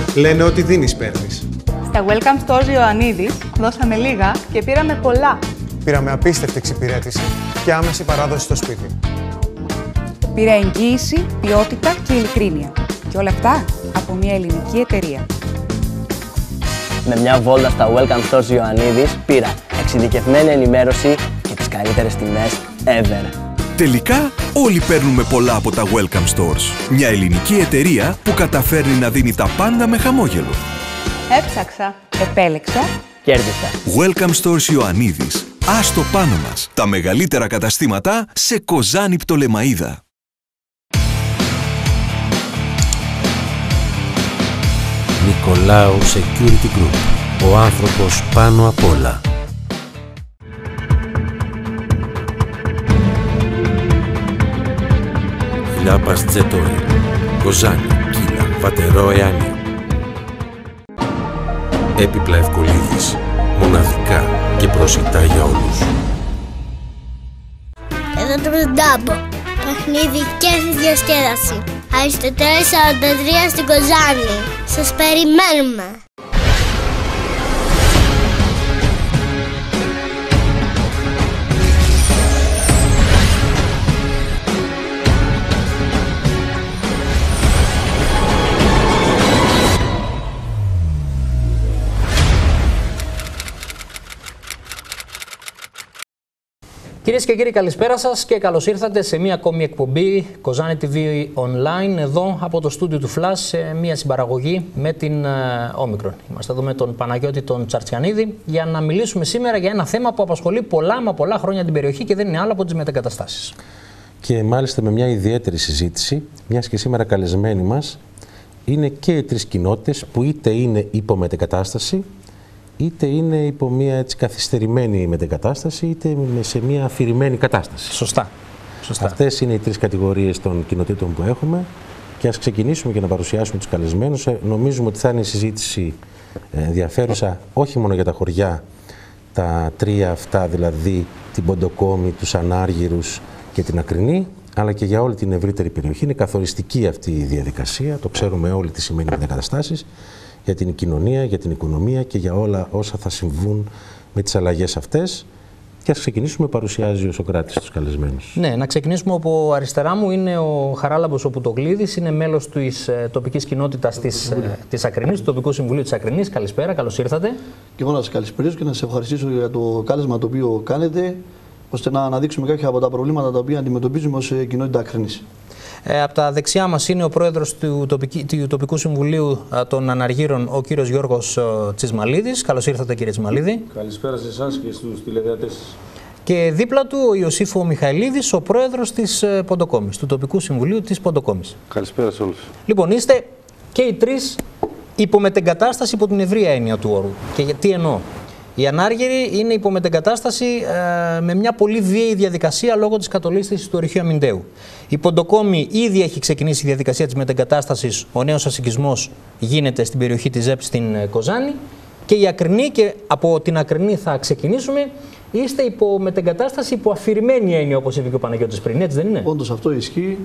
Λένε ότι δίνεις παίρνεις. Στα Welcome Stores Ιωαννίδης δώσαμε λίγα και πήραμε πολλά. Πήραμε απίστευτη εξυπηρέτηση και άμεση παράδοση στο σπίτι. Πήρα εγγύηση, ποιότητα και ειλικρίνεια. Και όλα αυτά από μια ελληνική εταιρεία. Με μια βόλτα στα Welcome Stores Ιωαννίδης πήρα εξειδικευμένη ενημέρωση και τις καλύτερες τιμές ever. Τελικά όλοι παίρνουμε πολλά από τα Welcome Stores. Μια ελληνική εταιρεία που καταφέρνει να δίνει τα πάντα με χαμόγελο. Έψαξα. Επέλεξα. Κέρδισα. Welcome Stores Ιωαννίδης. Άστο πάνω μας. Τα μεγαλύτερα καταστήματα σε Κοζάνη Πτολεμαΐδα. Νικολάου Security Group. Ο άνθρωπος πάνω απ' όλα. Λάπας Τζετόι. Κοζάνη, Κύλα, Βατερό, Εάνη. Έπιπλα Ευκολίδης. Μοναδικά και προσιτά για όλους. Εδώ το Ντάμπο. Παιχνίδι και διασκέδαση. Αριστοτέλης 43 στην Κοζάνη. Σας περιμένουμε. Κυρίες και κύριοι, καλησπέρα σας και καλώς ήρθατε σε μία ακόμη εκπομπή Κοζάνη TV Online, εδώ από το στούντιο του Flash, σε μία συμπαραγωγή με την Omicron. Είμαστε εδώ με τον Παναγιώτη τον Τσαρτσιανίδη για να μιλήσουμε σήμερα για ένα θέμα που απασχολεί πολλά χρόνια την περιοχή και δεν είναι άλλο από τις μετεγκαταστάσεις. Και μάλιστα με μια ιδιαίτερη συζήτηση, μιας και σήμερα καλεσμένοι μας είναι και οι τρεις κοινότητες που είτε είναι υπό μετεγκατάσταση, είτε είναι υπό μια έτσι καθυστερημένη μετεγκατάσταση, είτε σε μια αφηρημένη κατάσταση. Σωστά. Αυτές είναι οι τρεις κατηγορίες των κοινοτήτων που έχουμε και ας ξεκινήσουμε και να παρουσιάσουμε τους καλεσμένους. Νομίζουμε ότι θα είναι η συζήτηση ενδιαφέρουσα όχι μόνο για τα χωριά, τα τρία αυτά, δηλαδή την Ποντοκόμη, τους Ανάργυρους και την Ακρινή, αλλά και για όλη την ευρύτερη περιοχή. Είναι καθοριστική αυτή η διαδικασία, το ξέρουμε όλοι τι σημαίνει μετεγκαταστάσεις, για την κοινωνία, για την οικονομία και για όλα όσα θα συμβούν με τις αλλαγές αυτές. Και ας ξεκινήσουμε, παρουσιάζει ο Σοκράτης τους καλεσμένους. Ναι, να ξεκινήσουμε από αριστερά μου. Είναι ο Χαράλαμπος ο Πουτογλίδης, είναι μέλος της τοπικής κοινότητας της Ακρινής, του τοπικού συμβουλίου της Ακρινής. Καλησπέρα, καλώς ήρθατε. Και εγώ να σας καλησπερίσω και να σας ευχαριστήσω για το κάλεσμα το οποίο κάνετε, ώστε να αναδείξουμε κάποια από τα προβλήματα τα οποία αντιμετωπίζουμε ως κοινότητα Ακρινής. Από τα δεξιά μας είναι ο πρόεδρος του τοπικού συμβουλίου των Αναργύρων, ο κύριος Γιώργος Τσισμαλίδης. Καλώς ήρθατε, κύριε Τσισμαλίδη. Καλησπέρα σε εσάς και στους τηλεθεατές σας. Και δίπλα του ο Ιωσήφου Μιχαηλίδης, ο πρόεδρος της Ποντοκόμης, του τοπικού συμβουλίου της Ποντοκόμης. Καλησπέρα σε όλους. Λοιπόν, είστε και οι τρεις υπομετεγκατάσταση υπό την ευρεία έννοια του όρου. Και τι εννοώ? Οι Ανάργυροι είναι υπομετεγκατάσταση με μια πολύ βίαιη διαδικασία λόγω της κατολίσθησης του ορυχείου Αμυντέου. Η Ποντοκόμη ήδη έχει ξεκινήσει η διαδικασία της μετεγκατάστασης. Ο νέος ασηκισμός γίνεται στην περιοχή της ΖΕΠ στην Κοζάνη. Και η Ακρινή, και από την Ακρινή θα ξεκινήσουμε, είστε υπομετεγκατάσταση υπό αφηρημένη έννοια, όπως είπε και ο Παναγιώτης πριν, έτσι δεν είναι? Όντως αυτό ισχύει.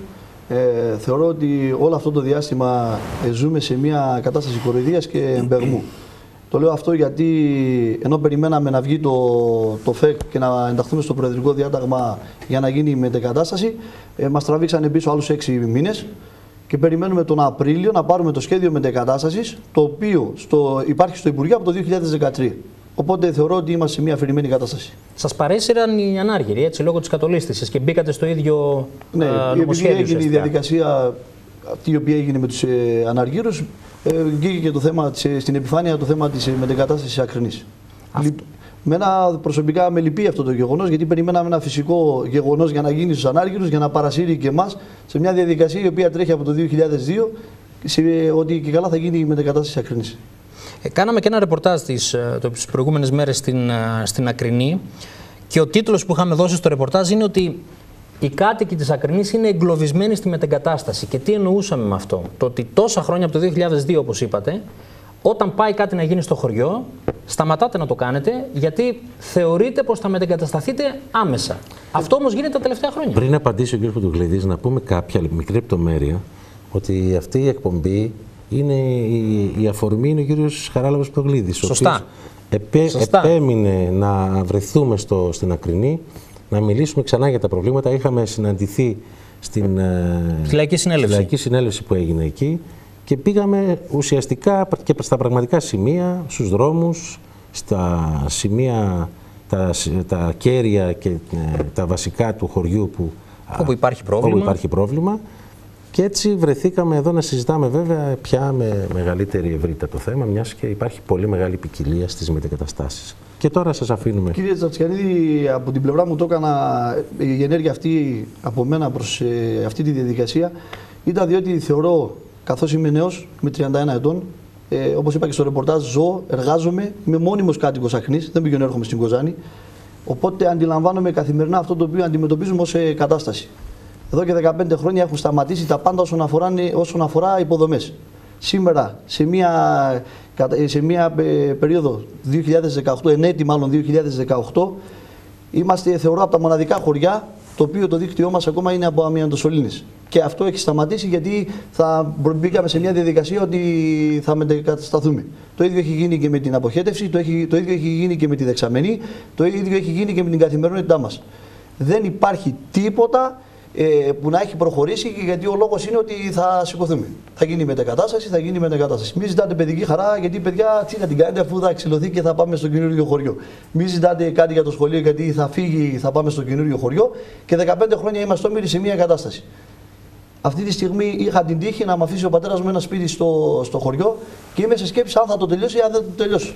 Θεωρώ ότι όλο αυτό το διάστημα ζούμε σε μια κατάσταση κοροϊδίας και εμπεγμού. Το λέω αυτό γιατί ενώ περιμέναμε να βγει το ΦΕΚ και να ενταχθούμε στο προεδρικό διάταγμα για να γίνει η μετεγκατάσταση, μας τραβήξανε πίσω άλλους 6 μήνες και περιμένουμε τον Απρίλιο να πάρουμε το σχέδιο μετεγκατάστασης, το οποίο υπάρχει στο Υπουργείο από το 2013. Οπότε θεωρώ ότι είμαστε σε μια αφηρημένη κατάσταση. Σας παρέσυραν οι Ανάργυροι, έτσι, λόγω της κατολίσθησης και μπήκατε στο ίδιο νομοσχέδιο. Ναι, έγινε η διαδικασία αυτή η οποία έγινε με τους Αναργύρους. Βγήκε και το θέμα στην επιφάνεια το θέμα της μετεγκατάστασης Ακρινής. Μένα προσωπικά με λυπεί αυτό το γεγονός, γιατί περιμέναμε ένα φυσικό γεγονός για να γίνει στους Ανάργυρους, για να παρασύρει και εμάς σε μια διαδικασία η οποία τρέχει από το 2002, ότι και καλά θα γίνει η μετεγκατάσταση Ακρινής. Κάναμε και ένα ρεπορτάζ τις προηγούμενες μέρες στην Ακρινή και ο τίτλος που είχαμε δώσει στο ρεπορτάζ είναι ότι οι κάτοικοι της Ακρινής είναι εγκλωβισμένοι στη μετεγκατάσταση. Και τι εννοούσαμε με αυτό? Το ότι τόσα χρόνια από το 2002, όπως είπατε, όταν πάει κάτι να γίνει στο χωριό, σταματάτε να το κάνετε, γιατί θεωρείτε πως θα μετεγκατασταθείτε άμεσα. Αυτό όμως γίνεται τα τελευταία χρόνια. Πριν απαντήσει ο κ. Πουτογλίδης, να πούμε κάποια μικρή λεπτομέρεια, ότι αυτή η εκπομπή είναι η αφορμή είναι ο κύριος Χαράλαμπος Προγλίδης. Σωστά. Επέμεινε να βρεθούμε στην Ακρινή, να μιλήσουμε ξανά για τα προβλήματα. Είχαμε συναντηθεί στη Λαϊκή Συνέλευση που έγινε εκεί και πήγαμε ουσιαστικά και στα πραγματικά σημεία, στους δρόμους, στα σημεία τα κέρια και τα βασικά του χωριού όπου υπάρχει πρόβλημα. Και έτσι βρεθήκαμε εδώ να συζητάμε βέβαια πια με μεγαλύτερη ευρύτητα το θέμα, μιας και υπάρχει πολύ μεγάλη ποικιλία στις μετεγκαταστάσεις. Και τώρα σας αφήνουμε. Κύριε Τσατσιανίδη, από την πλευρά μου το έκανα η ενέργεια αυτή από μένα προς αυτή τη διαδικασία. Ήταν διότι θεωρώ, καθώς είμαι νέος, με 31 ετών, όπως είπα και στο ρεπορτάζ, ζω, εργάζομαι, είμαι μόνιμος κάτοικος Αχνής, δεν πηγαίνω έρχομαι στην Κοζάνη. Οπότε αντιλαμβάνομαι καθημερινά αυτό το οποίο αντιμετωπίζουμε ως κατάσταση. Εδώ και 15 χρόνια έχουν σταματήσει τα πάντα όσον αφορά υποδομές. Σήμερα, σε μια περίοδο 2018, ενέτη μάλλον 2018, είμαστε θεωρώ από τα μοναδικά χωριά το οποίο το δίκτυό μας ακόμα είναι από αμυαντοσωλήνες. Και αυτό έχει σταματήσει γιατί μπήκαμε σε μια διαδικασία ότι θα μετεγκατασταθούμε. Το ίδιο έχει γίνει και με την αποχέτευση, το ίδιο έχει γίνει και με τη δεξαμενή, το ίδιο έχει γίνει και με την καθημερινότητά μας. Δεν υπάρχει τίποτα που να έχει προχωρήσει, γιατί ο λόγος είναι ότι θα σηκωθούμε. Θα γίνει μετεγκατάσταση, θα γίνει μετεγκατάσταση. Μην ζητάτε παιδική χαρά, γιατί παιδιά τι να την κάνετε αφού θα ξυλωθεί και θα πάμε στο καινούριο χωριό. Μην ζητάτε κάτι για το σχολείο, γιατί θα φύγει, θα πάμε στο καινούριο χωριό. Και 15 χρόνια είμαστε όμοιροι σε μια κατάσταση. Αυτή τη στιγμή είχα την τύχη να με αφήσει ο πατέρας μου ένα σπίτι στο χωριό και είμαι σε σκέψη αν θα το τελειώσει ή αν δεν το τελειώσει.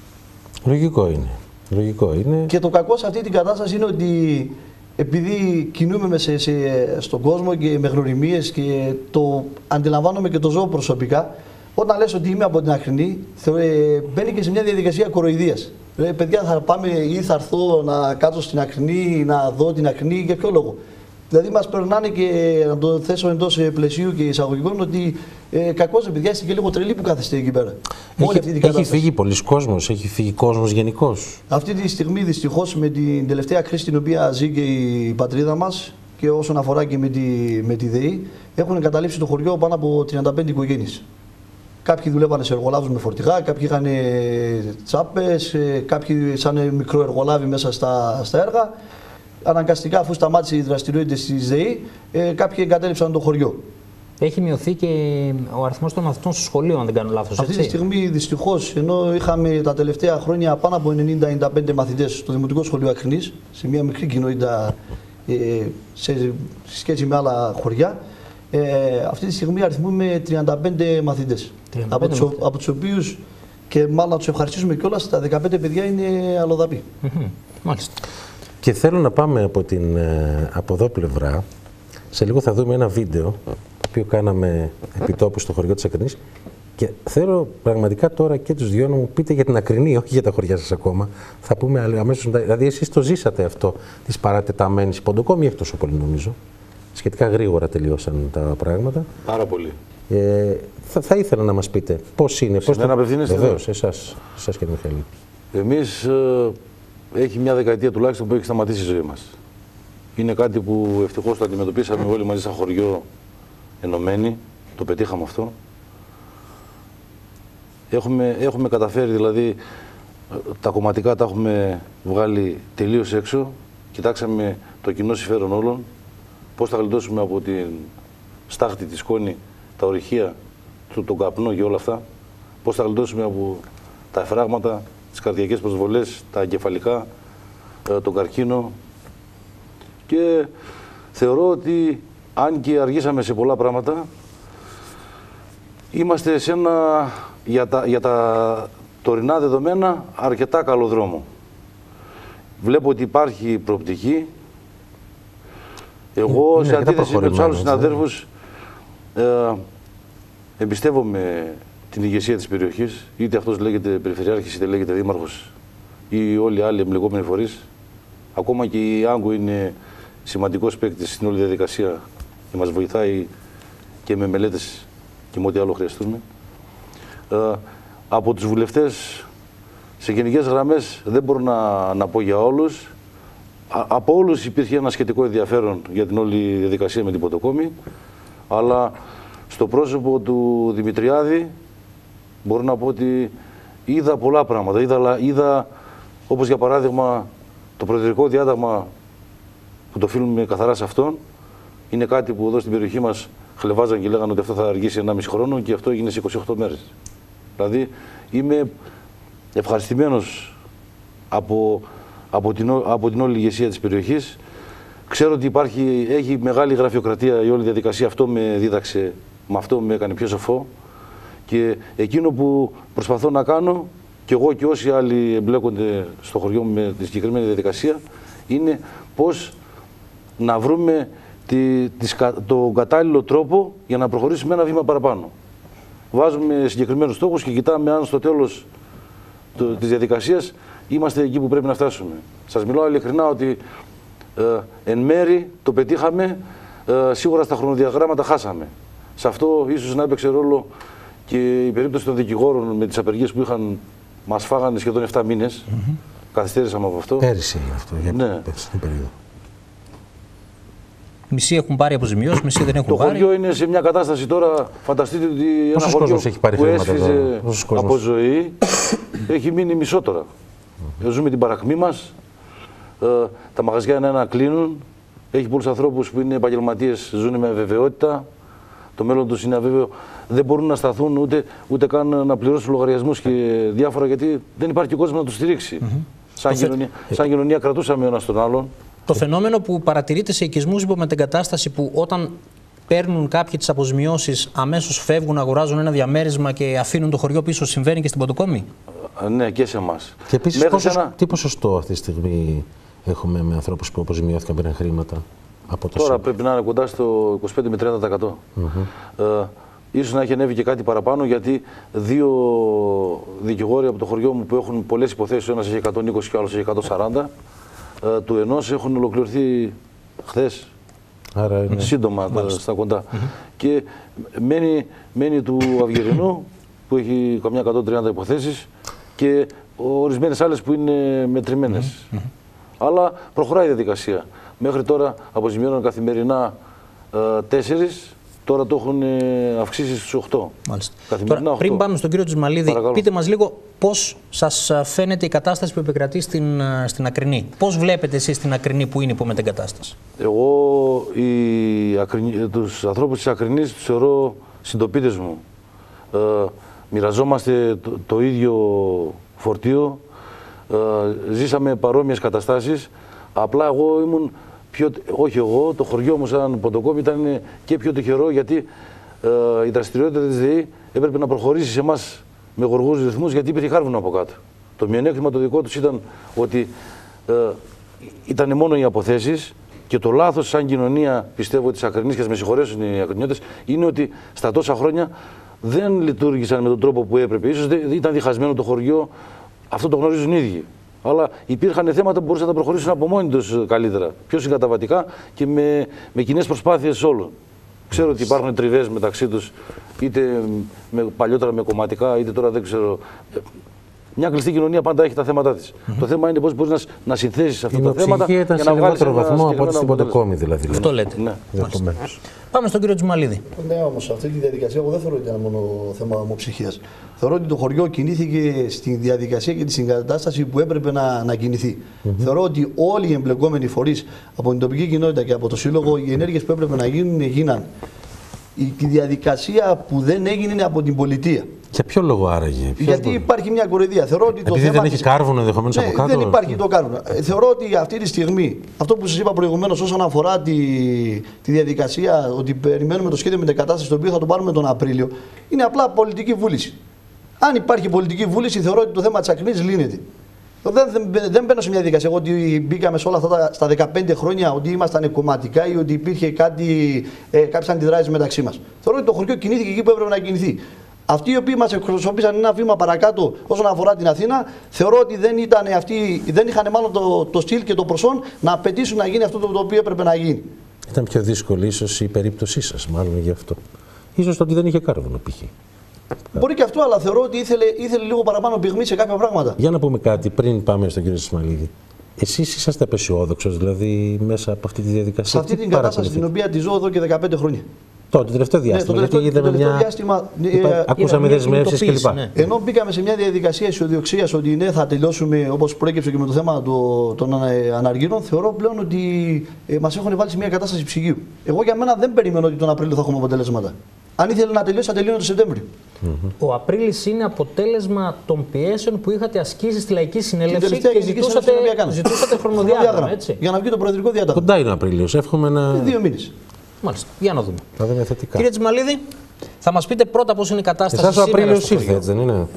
Λογικό είναι. Και το κακό σε αυτή την κατάσταση είναι ότι επειδή κινούμαι στον κόσμο και με γνωριμίες και το αντιλαμβάνομαι και το ζω προσωπικά, όταν λες ότι είμαι από την Αχρινή, μπαίνει και σε μια διαδικασία κοροϊδίας. Παιδιά, θα πάμε ή θα έρθω να κάτσω στην Αχρινή, να δω την Αχρινή, για ποιο λόγο. Δηλαδή μας περνάνε και να το θέσω εντός πλαισίου και εισαγωγικών ότι κακώς παιδιά είστε και λίγο τρελοί που κάθεστε εκεί πέρα. Έχει φύγει πολλοί κόσμος, έχει φύγει κόσμος γενικώς. Αυτή τη στιγμή δυστυχώς με την τελευταία κρίση την οποία ζει και η πατρίδα μας και όσον αφορά και με τη ΔΕΗ, έχουν εγκαταλείψει το χωριό πάνω από 35 οικογένειες. Κάποιοι δουλεύανε σε εργολάβους με φορτηγά, κάποιοι είχαν τσάπες, κάποιοι σαν μικρό εργολάβοι μέσα στα έργα. Αναγκαστικά, αφού σταμάτησε οι δραστηριότητες της ΔΕΗ, κάποιοι εγκατέλειψαν το χωριό. Έχει μειωθεί και ο αριθμός των μαθητών στο σχολείο, αν δεν κάνω λάθος. Αυτή τη στιγμή, δυστυχώς, ενώ είχαμε τα τελευταία χρόνια πάνω από 90-95 μαθητές στο Δημοτικό Σχολείο Αχρινής, σε μια μικρή κοινότητα σε σχέση με άλλα χωριά, αυτή τη στιγμή αριθμούμε 35 μαθητές. Από τους οποίους, και μάλλον να τους ευχαριστήσουμε κιόλας, τα 15 παιδιά είναι αλλοδαποί. Μάλιστα. Και θέλω να πάμε από εδώ πλευρά. Σε λίγο θα δούμε ένα βίντεο το οποίο κάναμε επιτόπου στο χωριό της Ακρινής και θέλω πραγματικά τώρα και τους δυο να μου πείτε για την Ακρινή, όχι για τα χωριά σας ακόμα. Θα πούμε αμέσως μετά. Δηλαδή εσείς το ζήσατε αυτό της παρατεταμένης. Η Ποντοκόμη έχει τόσο πολύ νομίζω. Σχετικά γρήγορα τελειώσαν τα πράγματα. Πάρα πολύ. Θα ήθελα να μας πείτε πώς είναι. Σε μένα απευθύνεστε? Βεβαίως, εσάς και Μιχαήλ. Εμείς έχει μια δεκαετία τουλάχιστον που έχει σταματήσει η ζωή μας. Είναι κάτι που ευτυχώς το αντιμετωπίσαμε όλοι μαζί σαν χωριό ενωμένοι, το πετύχαμε αυτό. Έχουμε καταφέρει, δηλαδή, τα κομματικά τα έχουμε βγάλει τελείως έξω. Κοιτάξαμε το κοινό συμφέρον όλων, πώς θα γλιτώσουμε από την στάχτη, τη σκόνη, τα ορυχεία, τον καπνό και όλα αυτά. Πώς θα γλιτώσουμε από τα εφράγματα, τις καρδιακές προσβολές, τα εγκεφαλικά, τον καρκίνο. Και θεωρώ ότι αν και αργήσαμε σε πολλά πράγματα, είμαστε σε ένα, για τα τωρινά δεδομένα, αρκετά καλό δρόμο. Βλέπω ότι υπάρχει προοπτική. Εγώ, σε αντίθεση με τους άλλους συναδέλφους, εμπιστεύομαι την ηγεσία της περιοχής, είτε αυτός λέγεται περιφερειάρχης, είτε λέγεται δήμαρχος ή όλοι οι άλλοι εμπλεκόμενοι φορείς. Ακόμα και η Άγκο είναι σημαντικός παίκτης στην όλη διαδικασία και μας βοηθάει και με μελέτες και με ό,τι άλλο χρειαστούμε. Από τους βουλευτές, σε γενικές γραμμές δεν μπορώ να πω για όλους. Από όλους υπήρχε ένα σχετικό ενδιαφέρον για την όλη διαδικασία με την Ποντοκόμη, αλλά στο πρόσωπο του Δημητριάδη μπορώ να πω ότι είδα πολλά πράγματα. Είδα όπως για παράδειγμα το προεδρικό διάταγμα που το οφείλουμε καθαρά σε αυτόν. Είναι κάτι που εδώ στην περιοχή μας χλεβάζαν και λέγανε ότι αυτό θα αργήσει 1,5 χρόνο και αυτό έγινε σε 28 μέρες. Δηλαδή είμαι ευχαριστημένος από την όλη ηγεσία της περιοχής. Ξέρω ότι έχει μεγάλη γραφειοκρατία η όλη διαδικασία. Αυτό με δίδαξε, με αυτό με έκανε πιο σοφό. Και εκείνο που προσπαθώ να κάνω, και εγώ και όσοι άλλοι εμπλέκονται στο χωριό μου με τη συγκεκριμένη διαδικασία, είναι πώς να βρούμε τον κατάλληλο τρόπο για να προχωρήσουμε ένα βήμα παραπάνω. Βάζουμε συγκεκριμένους στόχους και κοιτάμε αν στο τέλος της διαδικασίας είμαστε εκεί που πρέπει να φτάσουμε. Σας μιλάω ειλικρινά ότι εν μέρη το πετύχαμε, σίγουρα στα χρονοδιαγράμματα χάσαμε. Σε αυτό ίσως να έπαιξε ρόλο και η περίπτωση των δικηγόρων με τις απεργίες που μας φάγανε σχεδόν 7 μήνες. Καθυστέρησαμε από αυτό. Πέρυσι αυτό, για την περίοδο. Μισοί έχουν πάρει αποζημιώσεις, μισοί δεν έχουν πάρει. Το χωριό είναι σε μια κατάσταση τώρα, φανταστείτε ότι ένα χωριό που έσφιζε από ζωή έχει μείνει μισό τώρα. Ζούμε την παρακμή μας, τα μαγαζιά ένα κλείνουν, έχει πολλούς ανθρώπους που είναι επαγγελματίες, ζουν με αβεβαιότητα, το μέλλον τους είναι αβέβαιο, δεν μπορούν να σταθούν ούτε καν να πληρώσουν λογαριασμούς και διάφορα γιατί δεν υπάρχει κόσμος να τους στηρίξει. Σαν κοινωνία κρατούσαμε ο ένας τον άλλον. Το φαινόμενο που παρατηρείται σε οικισμούς υπομετεγκατάσταση που όταν παίρνουν κάποιοι τις αποζημιώσεις αμέσως φεύγουν, αγοράζουν ένα διαμέρισμα και αφήνουν το χωριό πίσω, συμβαίνει και στην Ποντοκόμη. Ναι, και σε εμάς. Και επίσης τι ποσοστό αυτή τη στιγμή έχουμε με ανθρώπους που αποζημιώθηκαν πήραν χρήματα από το Τώρα πρέπει να είναι κοντά στο 25 με 30%. Ίσως να έχει ανέβει και κάτι παραπάνω γιατί 2 δικηγόροι από το χωριό μου που έχουν πολλές υποθέσεις, ο ένας έχει 120 και ο άλλος έχει 140, του ενός έχουν ολοκληρωθεί χθες. Άρα είναι σύντομα στα κοντά. Και μένει του Αυγερινού που έχει καμιά 130 υποθέσεις και ορισμένες άλλες που είναι μετρημένες. Αλλά προχωράει η διαδικασία. Μέχρι τώρα αποζημιώναν καθημερινά 4, τώρα το έχουν αυξήσει στους 8. Τώρα, 8. Πριν πάμε στον κύριο Τζισμαλίδη, πείτε μας λίγο πώς σας φαίνεται η κατάσταση που επικρατεί στην Ακρινή. Πώς βλέπετε εσείς την Ακρινή που είναι υπομετεγκατάσταση? Εγώ τους ανθρώπους της Ακρινής τους θεωρώ συντοπίτες μου. Μοιραζόμαστε το ίδιο φορτίο, ζήσαμε παρόμοιες καταστάσεις, απλά εγώ ήμουν το χωριό μου σαν Ποντοκόμη ήταν και πιο τυχερό γιατί η δραστηριότητα της ΔΕΗ έπρεπε να προχωρήσει σε εμάς με γοργούς ρυθμούς γιατί υπήρχε χάρβουνο από κάτω. Το μειονέκτημα το δικό τους ήταν ότι ήταν μόνο οι αποθέσεις και το λάθος σαν κοινωνία, πιστεύω, της Ακρινής και ας με συγχωρέσουν οι Ακρινιώτες, είναι ότι στα τόσα χρόνια δεν λειτουργήσαν με τον τρόπο που έπρεπε. Ίσως ήταν διχασμένο το χωριό, αυτό το γνωρίζουν οι ίδιοι. Αλλά υπήρχαν θέματα που μπορούσαν να τα προχωρήσουν από μόνοι τους καλύτερα, πιο συγκαταβατικά και με κοινές προσπάθειες όλων. Ξέρω ότι υπάρχουν τριβές μεταξύ τους, είτε παλιότερα με κομματικά, είτε τώρα δεν ξέρω. Μια κλειστή κοινωνία πάντα έχει τα θέματα της. Το θέμα είναι πώς μπορείς να συνθέσεις αυτά τα θέματα για να βγάλεις ένα βαθμό από ό,τι στην Ποντοκόμη δηλαδή. Αυτό λέτε. Ναι. Πάμε στον κύριο Τζιμαλίδη. Ναι, όμως αυτή τη διαδικασία εγώ δεν θεωρώ ότι ήταν μόνο θέμα ομοψυχίας. Θεωρώ ότι το χωριό κινήθηκε στη διαδικασία και τη συγκατάσταση που έπρεπε να κινηθεί. Θεωρώ ότι όλοι οι εμπλεκόμενοι φορείς από την τοπική κοινότητα και από το σύλλογο, οι ενέργειες που έπρεπε να γίνουν, γίναν. Η διαδικασία που δεν έγινε είναι από την πολιτεία. Για ποιο λόγο άραγε? Γιατί υπάρχει μια κοροϊδία. Θεωρώ ότι επειδή δεν έχει κάρβουνο ενδεχομένως από κάτω. Δεν υπάρχει το κάρβουνο. Θεωρώ ότι αυτή τη στιγμή, αυτό που σας είπα προηγουμένως όσον αφορά τη διαδικασία, ότι περιμένουμε το σχέδιο μετεγκατάστασης το οποίο θα το πάρουμε τον Απρίλιο, είναι απλά πολιτική βούληση. Αν υπάρχει πολιτική βούληση, θεωρώ ότι το θέμα της Ακρινής λύνεται. Δεν μπαίνω σε μια διαδικασία ότι μπήκαμε σε όλα αυτά στα 15 χρόνια ότι ήμασταν κομματικά ή ότι υπήρχε κάποιες αντιδράσεις μεταξύ μας. Θεωρώ ότι το χωριό κινήθηκε εκεί που έπρεπε να κινηθεί. Αυτοί οι οποίοι μας εκπροσωπήσαν ένα βήμα παρακάτω όσον αφορά την Αθήνα, θεωρώ ότι δεν είχαν μάλλον το στυλ και το προσόν να απαιτήσουν να γίνει αυτό το οποίο έπρεπε να γίνει. Ήταν πιο δύσκολη ίσως η περίπτωσή σας, μάλλον γι' αυτό. Ίσως το ότι δεν είχε κάρβουνο π.χ. Μπορεί και αυτό, αλλά θεωρώ ότι ήθελε λίγο παραπάνω πυγμή σε κάποια πράγματα. Για να πούμε κάτι πριν πάμε στον κύριο Τζισμαλίδη. Εσείς είσαστε απεσιόδοξος, δηλαδή μέσα από αυτή τη διαδικασία? Σε αυτή την κατάσταση την οποία τη ζω εδώ και 15 χρόνια. Το τελευταίο διάστημα. Το τελευταίο διάστημα. Ακούσαμε δεσμεύσεις κλπ. Ναι. Ενώ μπήκαμε σε μια διαδικασία αισιοδοξίας ότι ναι, θα τελειώσουμε όπως προέκυψε και με το θέμα των αναργύρων, θεωρώ πλέον ότι μας έχουν βάλει σε μια κατάσταση ψυγείου. Εγώ για μένα δεν περιμένω ότι τον Απρίλιο θα έχουμε αποτελέσματα. Αν ήθελε να τελειώσει, θα τελειώνει το Σεπτέμβριο. Ο Απρίλης είναι αποτέλεσμα των πιέσεων που είχατε ασκήσει στη Λαϊκή Συνέλευση και ζητούσατε χρονοδιάγραμμα. Για να βγει το προεδρικό διάταγμα. Κοντά είναι ο Απρίλιος. Εύχομαι να. 2 μήνες. Μάλιστα. Για να δούμε. Θα δούμε θετικά. Κύριε Τσιμαλίδη, θα μας πείτε πρώτα πώς είναι η κατάσταση. Εσάς ο Απρίλιος ήρθε, έτσι δεν είναι?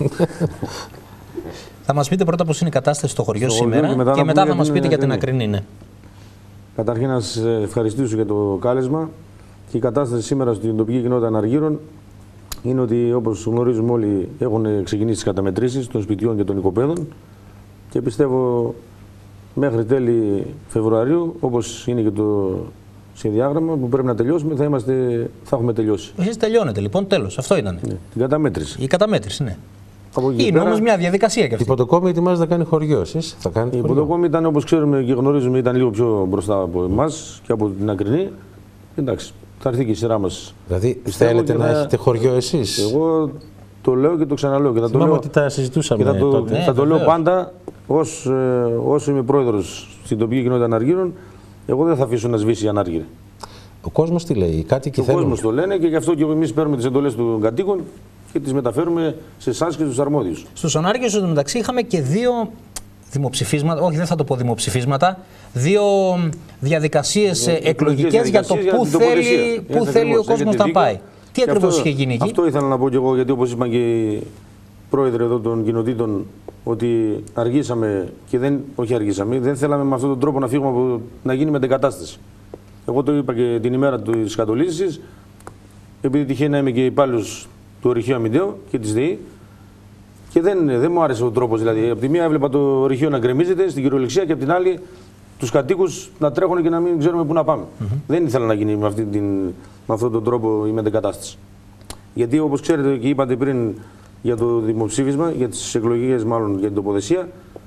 Θα μας πείτε πρώτα πώς είναι η κατάσταση στο χωριό σήμερα και μετά θα μας πείτε για την Ακρινή. Ναι. Καταρχήν να σας ευχαριστήσω για το κάλεσμα. Και η κατάσταση σήμερα στην τοπική κοινότητα Αναργύρων είναι ότι, όπως γνωρίζουμε όλοι, έχουν ξεκινήσει τις καταμετρήσεις των σπιτιών και των οικοπαίδων και πιστεύω μέχρι τέλη Φεβρουαρίου, όπως είναι και το σχεδιάγραμμα που πρέπει να τελειώσουμε, θα έχουμε τελειώσει. Εσείς τελειώνετε λοιπόν, τέλος. Αυτό ήταν. Ναι, την καταμέτρηση. Η καταμέτρηση, ναι. Είναι όμως μια διαδικασία και αυτή. Η Ποντοκόμη ετοιμάζεται να κάνει χωριό. Εσείς θα κάνετε η Ποντοκόμη ήταν, όπως ξέρουμε και γνωρίζουμε, ήταν λίγο πιο μπροστά από εμάς και από την Ακρινή. Εντάξει. Θα έρθει και η σειρά μας. Δηλαδή, θέλετε να έχετε χωριό εσείς? Εγώ το λέω και το ξαναλέω. Και θα το λέω, ότι τα συζητούσαμε τότε. Θα το λέω πάντα, όσο είμαι πρόεδρος στην τοπική κοινότητα Αναργύρων, εγώ δεν θα αφήσω να σβήσει η ανάργυρη. Ο κόσμος τι λέει, οι κάτοικοι θέλουν? Ο κόσμος το λένε και γι' αυτό και εμείς παίρνουμε τις εντολές των κατοίκων και τις μεταφέρουμε σε εσάς και στους αρμόδιους. Στους Ανάργυρους, εντωμεταξύ, είχαμε και 2 δημοψηφίσματα, όχι δεν θα το πω δημοψηφίσματα, 2 διαδικασίες εκλογικές για το πού θέλει ο κόσμος να πάει. Τι ακριβώς είχε γίνει εκεί? Αυτό ήθελα να πω και εγώ, γιατί όπως είπαν και οι πρόεδροι εδώ των κοινοτήτων, ότι αργήσαμε και δεν θέλαμε με αυτόν τον τρόπο να φύγουμε να γίνει μετεγκατάσταση. Εγώ το είπα και την ημέρα της κατολίσης, επειδή τυχαίνει να είμαι και υπάλληλος του Ορυχείου Αμυντέου και της ΔΕΗ. Και δεν μου άρεσε ο τρόπος. Δηλαδή, από τη μία έβλεπα το ορυχείο να γκρεμίζεται στην κυριολεξία και από την άλλη τους κατοίκους να τρέχουν και να μην ξέρουμε πού να πάμε. Δεν ήθελα να γίνει με αυτόν τον τρόπο η μετεγκατάσταση. Γιατί όπως ξέρετε και είπατε πριν για το δημοψήφισμα, για τις εκλογές μάλλον για την τοποθεσία,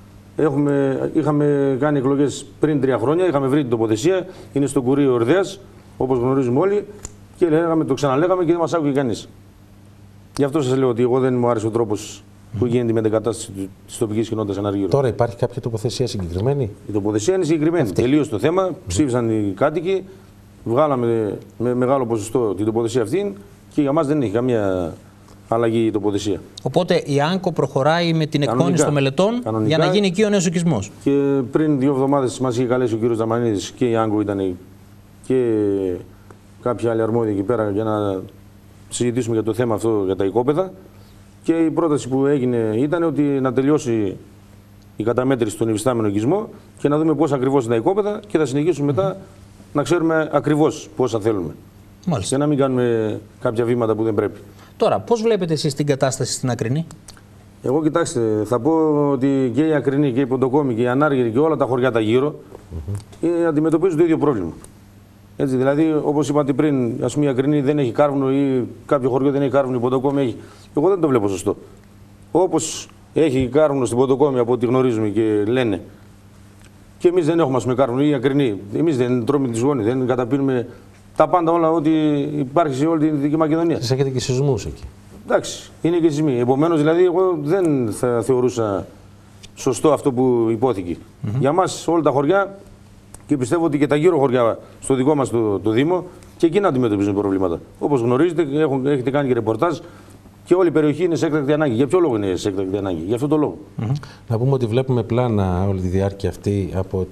είχαμε κάνει εκλογές πριν 3 χρόνια, είχαμε βρει την τοποθεσία, είναι στο Κουρίο Ορδέας, όπως γνωρίζουμε όλοι, και το ξαναλέγαμε και δεν μας άκουγε κανείς. Γι' αυτό σας λέω ότι εγώ δεν μου άρεσε ο τρόπος που γίνεται η μετεγκατάσταση της τοπικής κοινότητας Αναργύρων. Τώρα υπάρχει κάποια τοποθεσία συγκεκριμένη? Η τοποθεσία είναι συγκεκριμένη. Τελείωσε το θέμα, ψήφισαν οι κάτοικοι, βγάλαμε με μεγάλο ποσοστό την τοποθεσία αυτή και για μας δεν έχει καμία αλλαγή η τοποθεσία. Οπότε η ΆΝΚΟ προχωράει με την εκπόνηση των μελετών για να γίνει εκεί ο νέος οικισμός. Και πριν 2 εβδομάδες μας είχε καλέσει ο κύριος Δαμανίδης και η ΆΝΚΟ ήταν και κάποιοι άλλοι αρμόδιοι εκεί πέρα για να συζητήσουμε για το θέμα αυτό για τα οικόπεδα. Και η πρόταση που έγινε ήταν ότι να τελειώσει η καταμέτρηση στον υφιστάμενο οικισμό και να δούμε πώς ακριβώς είναι τα οικόπεδα και θα συνεχίσουμε μετά να ξέρουμε ακριβώς πόσα θέλουμε. Μάλιστα. Και να μην κάνουμε κάποια βήματα που δεν πρέπει. Τώρα, πώς βλέπετε εσείς την κατάσταση στην Ακρινή? Εγώ κοιτάξτε, θα πω ότι και η Ακρινή και η Ποντοκόμη και η Ανάργυρη και όλα τα χωριά τα γύρω αντιμετωπίζουν το ίδιο πρόβλημα. Έτσι, δηλαδή, όπως είπατε πριν, ας πούμε η Ακρινή δεν έχει κάρβουνο ή κάποιο χωριό δεν έχει κάρβουνο, η Ποντοκόμη έχει. Εγώ δεν το βλέπω σωστό. Όπως έχει κάρβουνο στην Ποντοκόμη από ό,τι γνωρίζουμε και λένε, και εμείς δεν έχουμε, ας πούμε, κάρβουνο ή η Ακρινή. Εμείς δεν τρώμε τη ζώνη, δεν καταπίνουμε τα πάντα όλα ό,τι υπάρχει σε όλη την Δυτική Μακεδονία. Εσείς έχετε και σεισμούς εκεί. Εντάξει, είναι και σεισμοί. Επομένως, δηλαδή, εγώ δεν θα θεωρούσα σωστό αυτό που υπόθηκε. Για μας όλα τα χωριά, και πιστεύω ότι και τα γύρω χωριά στο δικό μας το Δήμο, και εκεί να αντιμετωπίζουν προβλήματα. Όπως γνωρίζετε, έχετε κάνει και ρεπορτάζ και όλη η περιοχή είναι σε έκτακτη ανάγκη. Για ποιο λόγο είναι σε έκτακτη ανάγκη? Για αυτό το λόγο. Να πούμε ότι βλέπουμε πλάνα όλη τη διάρκεια αυτή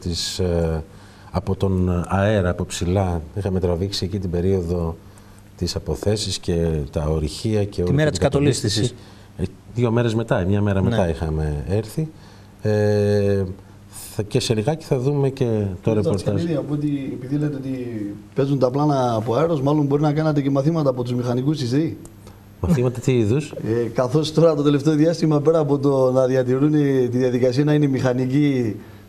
από τον αέρα, από ψηλά. Είχαμε τραβήξει εκεί την περίοδο τις αποθέσεις και τα ορυχεία και τη μέρα της κατολίσθησης. 2 μέρες μετά, 1 μέρα μετά είχαμε έρθει. Και σε λιγάκι θα δούμε και το ρεπορτάζ. Επειδή λέτε ότι παίζουν τα πλάνα από αέρος, μάλλον μπορεί να κάνατε και μαθήματα από τους μηχανικούς της ΔΕΗ. Μαθήματα τι είδους? Καθώς τώρα το τελευταίο διάστημα, πέρα από το να διατηρούν τη διαδικασία να είναι μηχανικοί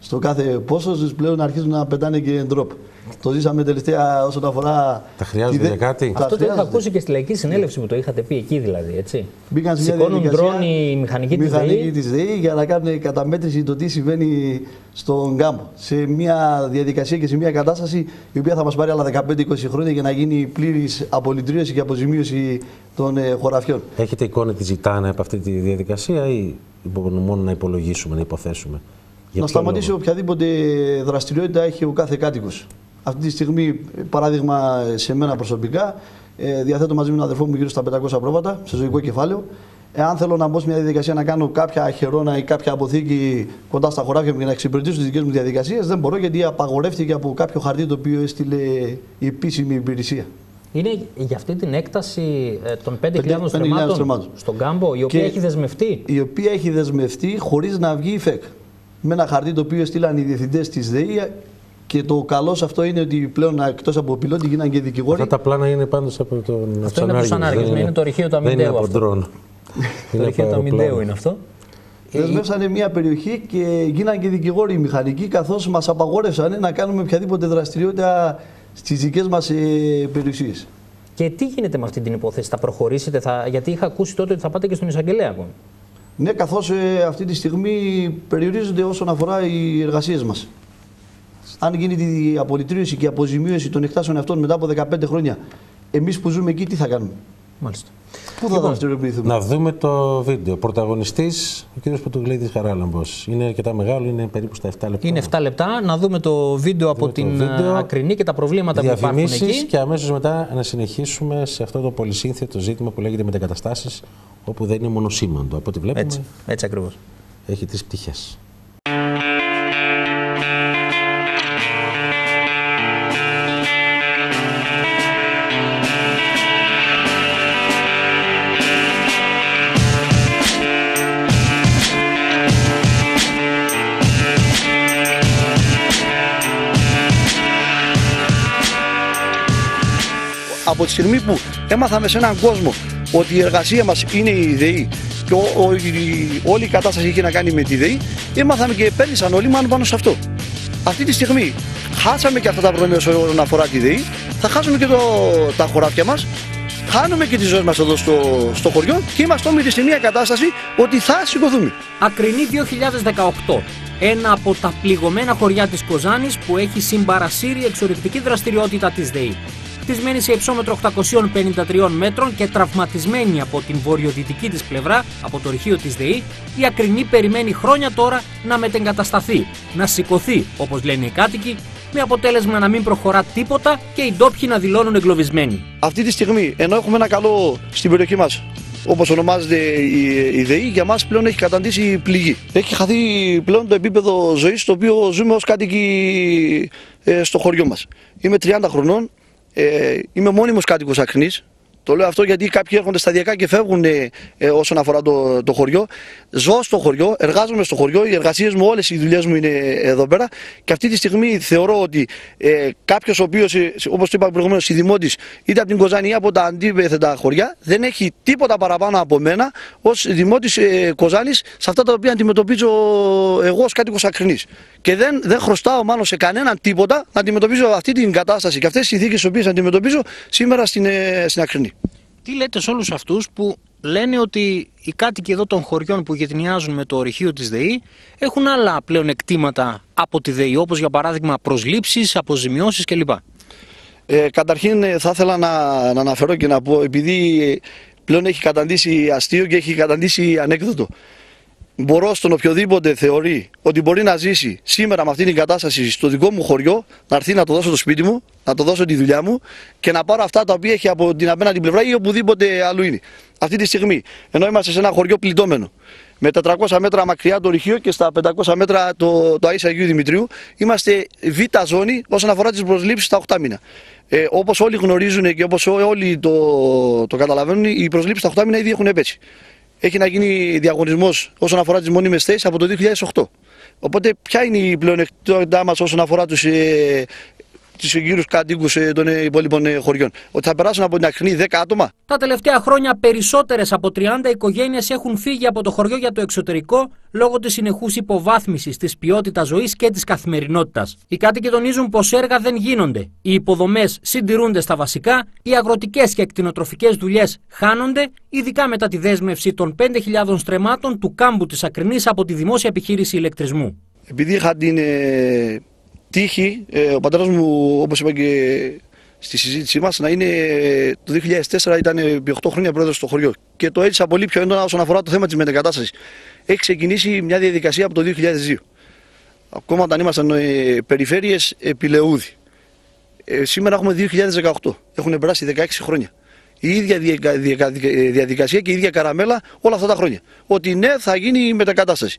στο κάθε πόσο τους πλέον αρχίζουν να πετάνε και drop. Το ζήσαμε τελευταία όσον αφορά. Τα χρειάζονται για κάτι. Αυτό το είχα ακούσει και στη Λαϊκή Συνέλευση που το είχατε πει εκεί δηλαδή. Έτσι. Μπήκαν σε σηκώνουν ντρόν οι μηχανικοί της ΔΕΗ για να κάνουν καταμέτρηση το τι συμβαίνει στον κάμπο. Σε μια διαδικασία και σε μια κατάσταση η οποία θα μας πάρει άλλα 15-20 χρόνια για να γίνει πλήρης απολυτρίωση και αποζημίωση των χωραφιών. Έχετε εικόνα τι ζητάνε από αυτή τη διαδικασία ή μόνο να υπολογίσουμε, να υποθέσουμε? Να σταματήσει οποιαδήποτε δραστηριότητα έχει ο κάθε κάτοικος. Αυτή τη στιγμή, παράδειγμα, σε μένα προσωπικά, διαθέτω μαζί με τον αδερφό μου γύρω στα 500 πρόβατα σε ζωικό κεφάλαιο. Εάν θέλω να μπω σε μια διαδικασία να κάνω κάποια αχαιρώνα ή κάποια αποθήκη κοντά στα χωράφια μου για να εξυπηρετήσω τις δικές μου διαδικασίες, δεν μπορώ, γιατί απαγορεύτηκε από κάποιο χαρτί το οποίο έστειλε η επίσημη υπηρεσία. Είναι για αυτή την έκταση των 5.000 στρεμμάτων στον κάμπο, η οποία έχει δεσμευτεί. Η οποία έχει δεσμευτεί χωρίς να βγει η ΦΕΚ. Με ένα χαρτί το οποίο στείλαν οι διευθυντές της ΔΕΗ. Και το καλό σε αυτό είναι ότι πλέον εκτός από πιλότη γίνανε και δικηγόροι. Αυτά τα πλάνα είναι πάντως από τον Αυτό είναι από τους ανάργους, είναι το αρχείο του αμυντέου. Δεν είναι από ντρόν. Το αρχείο του αμυντέου είναι αυτό. Δεσμεύσανε μια περιοχή και γίνανε και δικηγόροι μηχανικοί, καθώς μας απαγόρευσαν να κάνουμε οποιαδήποτε δραστηριότητα στις δικές μας περιουσίες. Και τι γίνεται με αυτή την υπόθεση, θα προχωρήσετε, γιατί είχα ακούσει τότε ότι θα πάτε και στον εισαγγελέα. Ναι, καθώς αυτή τη στιγμή περιορίζονται όσον αφορά οι εργασίες μας. Αν γίνει η απολυτρίωση και η αποζημίωση των εκτάσεων αυτών μετά από 15 χρόνια, εμείς που ζούμε εκεί τι θα κάνουμε? Μάλιστα. Πού θα δραστηριοποιηθούμε? Να δούμε το βίντεο. Πρωταγωνιστής ο κ. Πρωτογλίδης Χαράλαμπος. Είναι αρκετά μεγάλο, είναι περίπου στα 7 λεπτά. Είναι 7 λεπτά. Να δούμε το βίντεο από την Ακρινή και τα προβλήματα που υπάρχουν εκεί. Και αμέσως μετά να συνεχίσουμε σε αυτό το πολυσύνθετο ζήτημα που λέγεται μετεγκαταστάσεις, όπου δεν είναι μονοσήμαντο. Από ό,τι βλέπουμε. Έτσι ακριβώς. Έχει 3 πτυχές. Από τη στιγμή που έμαθαμε σε έναν κόσμο ότι η εργασία μας είναι η ΔΕΗ και όλη η κατάσταση είχε να κάνει με τη ΔΕΗ, έμαθαμε και πέρυσαν όλοι πάνω σε αυτό. Αυτή τη στιγμή χάσαμε και αυτά τα προϊόντα όσον αφορά τη ΔΕΗ, θα χάσουμε και τα χωράφια μας, χάνουμε και τις ζωές μας εδώ στο χωριό και είμαστε όμοιροι σε μια κατάσταση ότι θα σηκωθούμε. Ακρινή 2018. Ένα από τα πληγωμένα χωριά της Κοζάνης που έχει συμπαρασύρει εξορρυκτική δραστηριότητα της ΔΕΗ. Χτισμένη σε υψόμετρο 853 μέτρων και τραυματισμένη από την βορειοδυτική της πλευρά, από το αρχείο της ΔΕΗ, η Ακρινή περιμένει χρόνια τώρα να μετεγκατασταθεί, να σηκωθεί, όπως λένε οι κάτοικοι, με αποτέλεσμα να μην προχωρά τίποτα και οι ντόπιοι να δηλώνουν εγκλωβισμένοι. Αυτή τη στιγμή, ενώ έχουμε ένα καλό στην περιοχή μας, όπως ονομάζεται η ΔΕΗ, για μας πλέον έχει καταντήσει πληγή. Έχει χαθεί πλέον το επίπεδο ζωής το οποίο ζούμε ως κάτοικοι στο χωριό μας. Είμαι 30 χρονών. Είμαι μόνιμος κάτοικος Ακρινής. Το λέω αυτό γιατί κάποιοι έρχονται σταδιακά και φεύγουν όσον αφορά το χωριό. Ζω στο χωριό, εργάζομαι στο χωριό, οι εργασίες μου, όλες οι δουλειές μου είναι εδώ πέρα. Και αυτή τη στιγμή θεωρώ ότι κάποιος ο οποίος, όπως το είπα προηγουμένως, δημότης, είτε από την Κοζάνη ή από τα αντίθετα χωριά, δεν έχει τίποτα παραπάνω από μένα ως δημότης Κοζάνης σε αυτά τα οποία αντιμετωπίζω εγώ ως κάτοικος Ακρινής. Και δεν χρωστάω μάλλον σε κανέναν τίποτα να αντιμετωπίζω αυτή την κατάσταση και αυτές τις συνθήκες τις οποίες αντιμετωπίζω σήμερα στην Ακρινή. Τι λέτε σε όλους αυτούς που λένε ότι οι κάτοικοι εδώ των χωριών που γειτονιάζουν με το ορυχείο της ΔΕΗ έχουν άλλα πλέον εκτήματα από τη ΔΕΗ, όπως για παράδειγμα προσλήψεις, αποζημιώσεις κλπ. Καταρχήν θα ήθελα να αναφέρω και να πω, επειδή πλέον έχει καταντήσει αστείο και έχει καταντήσει ανέκδοτο. Μπορώ στον οποιοδήποτε θεωρεί ότι μπορεί να ζήσει σήμερα με αυτή την κατάσταση στο δικό μου χωριό, να έρθει να το δώσω το σπίτι μου, να το δώσω τη δουλειά μου και να πάρω αυτά τα οποία έχει από την απέναντι πλευρά ή οπουδήποτε αλλού είναι. Αυτή τη στιγμή, ενώ είμαστε σε ένα χωριό πληττόμενο, με 400 μέτρα μακριά το ορυχείο και στα 500 μέτρα το Αΐσης Αγίου Δημητρίου, είμαστε β' ζώνη όσον αφορά τις προσλήψεις στα 8 μήνα. Όπως όλοι γνωρίζουν και όπως όλοι το καταλαβαίνουν, οι προσλήψεις στα 8 μήνα ήδη έχουν πέσει. Έχει να γίνει διαγωνισμός όσον αφορά τις μόνιμες θέσεις από το 2008. Οπότε ποια είναι η πλεονεκτότητά μας όσον αφορά τους γύρους κατοίκους των υπόλοιπων χωριών. Ότι θα περάσουν από την Αχρινή 10 άτομα. Τα τελευταία χρόνια περισσότερες από 30 οικογένειες έχουν φύγει από το χωριό για το εξωτερικό λόγω της συνεχούς υποβάθμισης της ποιότητας ζωής και της καθημερινότητας. Οι κάτοικοι τονίζουν πως έργα δεν γίνονται, οι υποδομές συντηρούνται στα βασικά, οι αγροτικές και εκτινοτροφικές δουλειές χάνονται, ειδικά μετά τη δέσμευση των 5.000 στρεμμάτων του κάμπου της Αχρινής από τη Δημόσια Επιχείρηση Ηλεκτρισμού. Επειδή είχα την τύχη, ο πατέρας μου, όπως είπα και στη συζήτησή μας, να είναι το 2004 ήταν επί 8 χρόνια πρόεδρος στο χωριό και το έζησα πολύ πιο έντονα όσον αφορά το θέμα της μετεγκατάστασης. Έχει ξεκινήσει μια διαδικασία από το 2002. Ακόμα όταν ήμασταν περιφέρειες επί Λεούδη. Σήμερα έχουμε 2018. Έχουν περάσει 16 χρόνια. Η ίδια διαδικασία και η ίδια καραμέλα όλα αυτά τα χρόνια. Ότι ναι, θα γίνει η μετεγκατάσταση.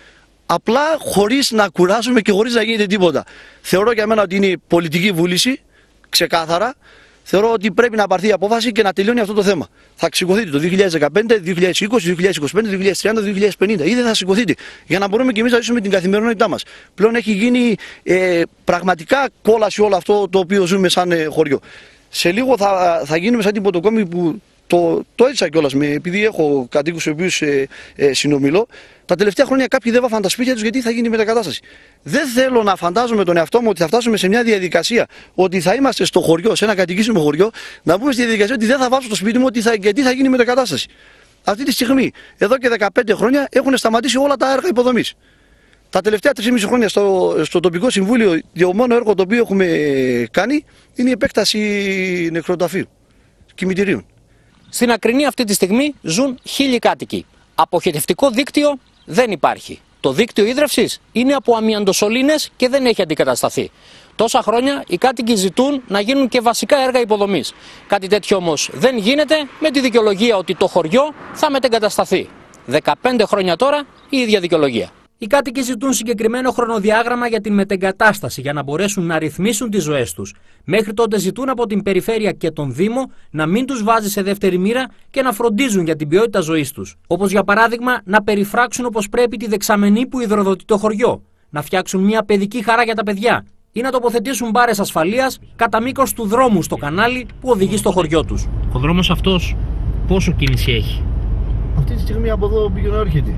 Απλά χωρίς να κουράζουμε και χωρίς να γίνεται τίποτα. Θεωρώ για μένα ότι είναι πολιτική βούληση, ξεκάθαρα. Θεωρώ ότι πρέπει να πάρθει η απόφαση και να τελειώνει αυτό το θέμα. Θα σηκωθείτε το 2015, 2020, 2025, 2030, 2050 ή δεν θα σηκωθείτε. Για να μπορούμε και εμείς να ζήσουμε την καθημερινότητά μας. Πλέον έχει γίνει πραγματικά κόλαση όλο αυτό το οποίο ζούμε σαν χωριό. Σε λίγο θα γίνουμε σαν την Ποτοκόμη που το έζησα κιόλας, επειδή έχω κατοίκους στους οποίους συνομιλώ. Τα τελευταία χρόνια κάποιοι δεν βάφαν τα σπίτια τους γιατί θα γίνει η μετακατάσταση. Δεν θέλω να φαντάζομαι τον εαυτό μου ότι θα φτάσουμε σε μια διαδικασία ότι θα είμαστε στο χωριό, σε ένα κατοικήσιμο χωριό, να πούμε στη διαδικασία ότι δεν θα βάψω το σπίτι μου γιατί θα γίνει η μετακατάσταση. Αυτή τη στιγμή, εδώ και 15 χρόνια, έχουν σταματήσει όλα τα έργα υποδομής. Τα τελευταία 3,5 χρόνια στο τοπικό συμβούλιο, το μόνο έργο το οποίο έχουμε κάνει είναι η επέκταση νεκροταφείου, κημητηρίων. Στην Αχρινή αυτή τη στιγμή ζουν 1.000 κάτοικοι. Αποχετευτικό δίκτυο δεν υπάρχει. Το δίκτυο ίδρευσης είναι από αμιαντοσωλήνες και δεν έχει αντικατασταθεί. Τόσα χρόνια οι κάτοικοι ζητούν να γίνουν και βασικά έργα υποδομής. Κάτι τέτοιο όμως δεν γίνεται με τη δικαιολογία ότι το χωριό θα μετεγκατασταθεί. 15 χρόνια τώρα η ίδια δικαιολογία. Οι κάτοικοι ζητούν συγκεκριμένο χρονοδιάγραμμα για την μετεγκατάσταση για να μπορέσουν να ρυθμίσουν τις ζωές τους. Μέχρι τότε ζητούν από την Περιφέρεια και τον Δήμο να μην τους βάζει σε δεύτερη μοίρα και να φροντίζουν για την ποιότητα ζωής τους. Όπως για παράδειγμα να περιφράξουν όπως πρέπει τη δεξαμενή που υδροδοτεί το χωριό, να φτιάξουν μια παιδική χαρά για τα παιδιά ή να τοποθετήσουν μπάρες ασφαλείας κατά μήκος του δρόμου στο κανάλι που οδηγεί στο χωριό τους. Ο δρόμος αυτός πόσο κίνηση έχει? Αυτή τη στιγμή από εδώ πήγαινε έρχεται.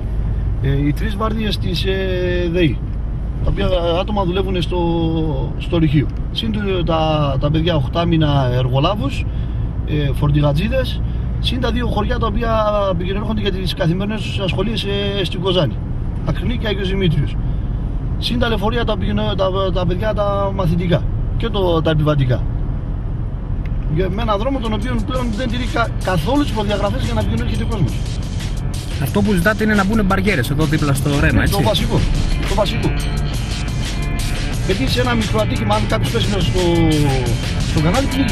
Οι 3 βάρδιες της ΔΕΗ, τα οποία άτομα δουλεύουν στο ρηχείο. Συν τα παιδιά 8 μήνα εργολάβους, φορτηγατζίδες, συν τα 2 χωριά τα οποία πηγαίνουν για τις καθημερινές τους ασχολίες στην Κοζάνη, Αχρινή και Άγιος Δημήτριος. Συν τα λεωφορεία τα παιδιά τα μαθητικά και τα επιβατικά. Με έναν δρόμο τον οποίο πλέον δεν τηρεί καθόλου τις προδιαγραφές για να πηγαίνει έρχεται ο κόσμος. Αυτό που ζητάτε είναι να μπουν μπαριέρες εδώ δίπλα στο ρέμα, έτσι? Το βασικό. Γιατί σε ένα μικρό ατύχημα, αν κάποιος πέσει μέσα στο κανάλι, πνίγηκε.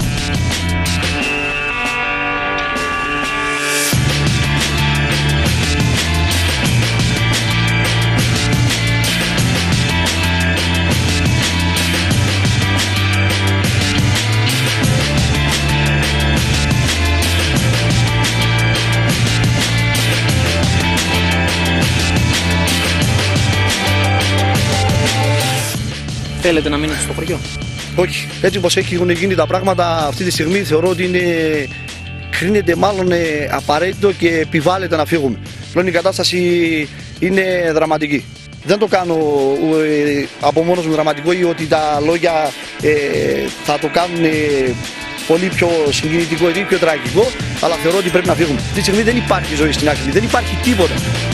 Θέλετε να μείνετε στο χωριό? Όχι. Έτσι όπως έχουν γίνει τα πράγματα αυτή τη στιγμή, θεωρώ ότι κρίνεται μάλλον απαραίτητο και επιβάλλεται να φύγουμε. Πλέον η κατάσταση είναι δραματική. Δεν το κάνω από μόνος μου δραματικό ή ότι τα λόγια θα το κάνουν πολύ πιο συγκινητικό ή πιο τραγικό, αλλά θεωρώ ότι πρέπει να φύγουμε. Αυτή τη στιγμή δεν υπάρχει ζωή στην Αχρινή, δεν υπάρχει τίποτα.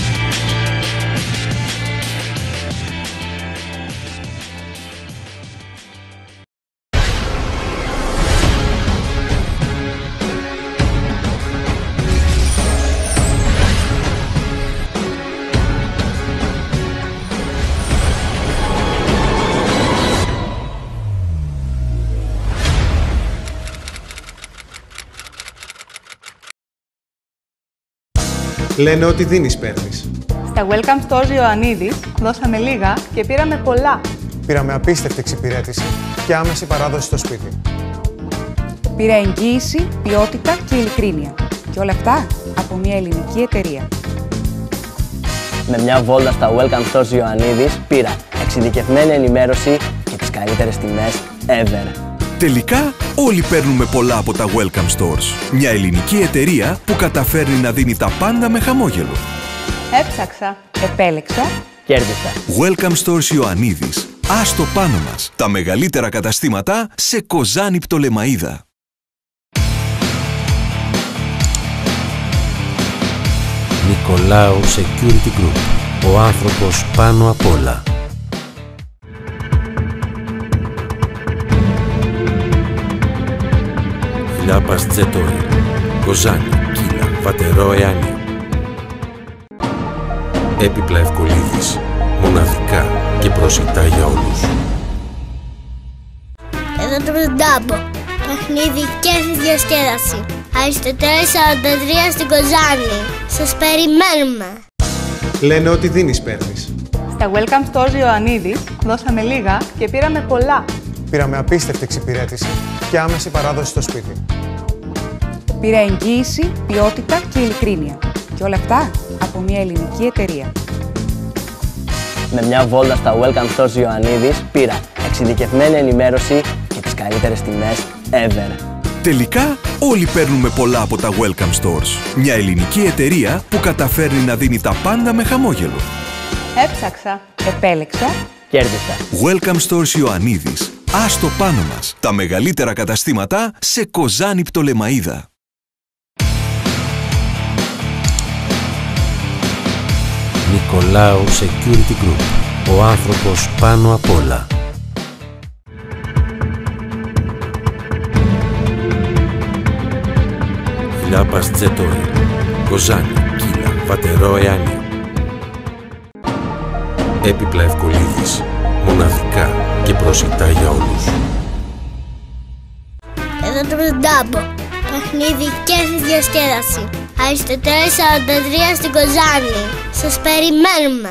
Λένε ότι δίνεις, παίρνεις. Στα Welcome Stores Ιωαννίδης δώσαμε λίγα και πήραμε πολλά. Πήραμε απίστευτη εξυπηρέτηση και άμεση παράδοση στο σπίτι. Πήρα εγγύηση, ποιότητα και ειλικρίνεια. Και όλα αυτά από μια ελληνική εταιρεία. Με μια βόλτα στα Welcome Stores Ιωαννίδης πήρα εξειδικευμένη ενημέρωση και τις καλύτερες τιμές ever. Τελικά όλοι παίρνουμε πολλά από τα Welcome Stores. Μια ελληνική εταιρεία που καταφέρνει να δίνει τα πάντα με χαμόγελο. Έψαξα. Επέλεξα. Κέρδισα. Welcome Stores Ιωαννίδης. Άστο πάνω μας. Τα μεγαλύτερα καταστήματα σε Κοζάνη Πτολεμαΐδα. Νικολάου Security Group. Ο άνθρωπος πάνω απ' όλα. Λάπας Jet Oil. Κοζάνη, Κύλα, Βατερό, Εάνη. Έπιπλα Ευκολίδης. Μοναδικά και προσιτά για όλους. Εδώ το Ντάμπο. Παιχνίδι και διασκέδαση. Αριστοτέλης 43 στην Κοζάνη. Σας περιμένουμε. Λένε ότι δίνεις παίρνεις. Στα Welcome Stores Ιωαννίδης δώσαμε λίγα και πήραμε πολλά. Πήραμε απίστευτη εξυπηρέτηση και άμεση παράδοση στο σπίτι. Πήρα εγγύηση, ποιότητα και ειλικρίνεια. Και όλα αυτά από μια ελληνική εταιρεία. Με μια βόλτα στα Welcome Stores Ιωαννίδης πήρα εξειδικευμένη ενημέρωση και τις καλύτερες τιμές ever. Τελικά όλοι παίρνουμε πολλά από τα Welcome Stores. Μια ελληνική εταιρεία που καταφέρνει να δίνει τα πάντα με χαμόγελο. Έψαξα. Επέλεξα. Κέρδισα. Welcome Stores Ιωαννίδης. Άστο πάνω μας. Τα μεγαλύτερα καταστήματα σε Κοζάνη Πτολεμαΐδα. Νικολάου Security Group. Ο άνθρωπος πάνω απ' όλα. Λάπας Jet Oil. Κοζάνη, Κύλα, Βατερό, Εάνη. Έπιπλα Ευκολίδης. Μοναδικά και προσιτά για όλους. Εδώ το Ντάμπο. Παιχνίδι και διασκέδαση. Αριστοτέλης 43 στην Κοζάνη. Σας περιμένουμε.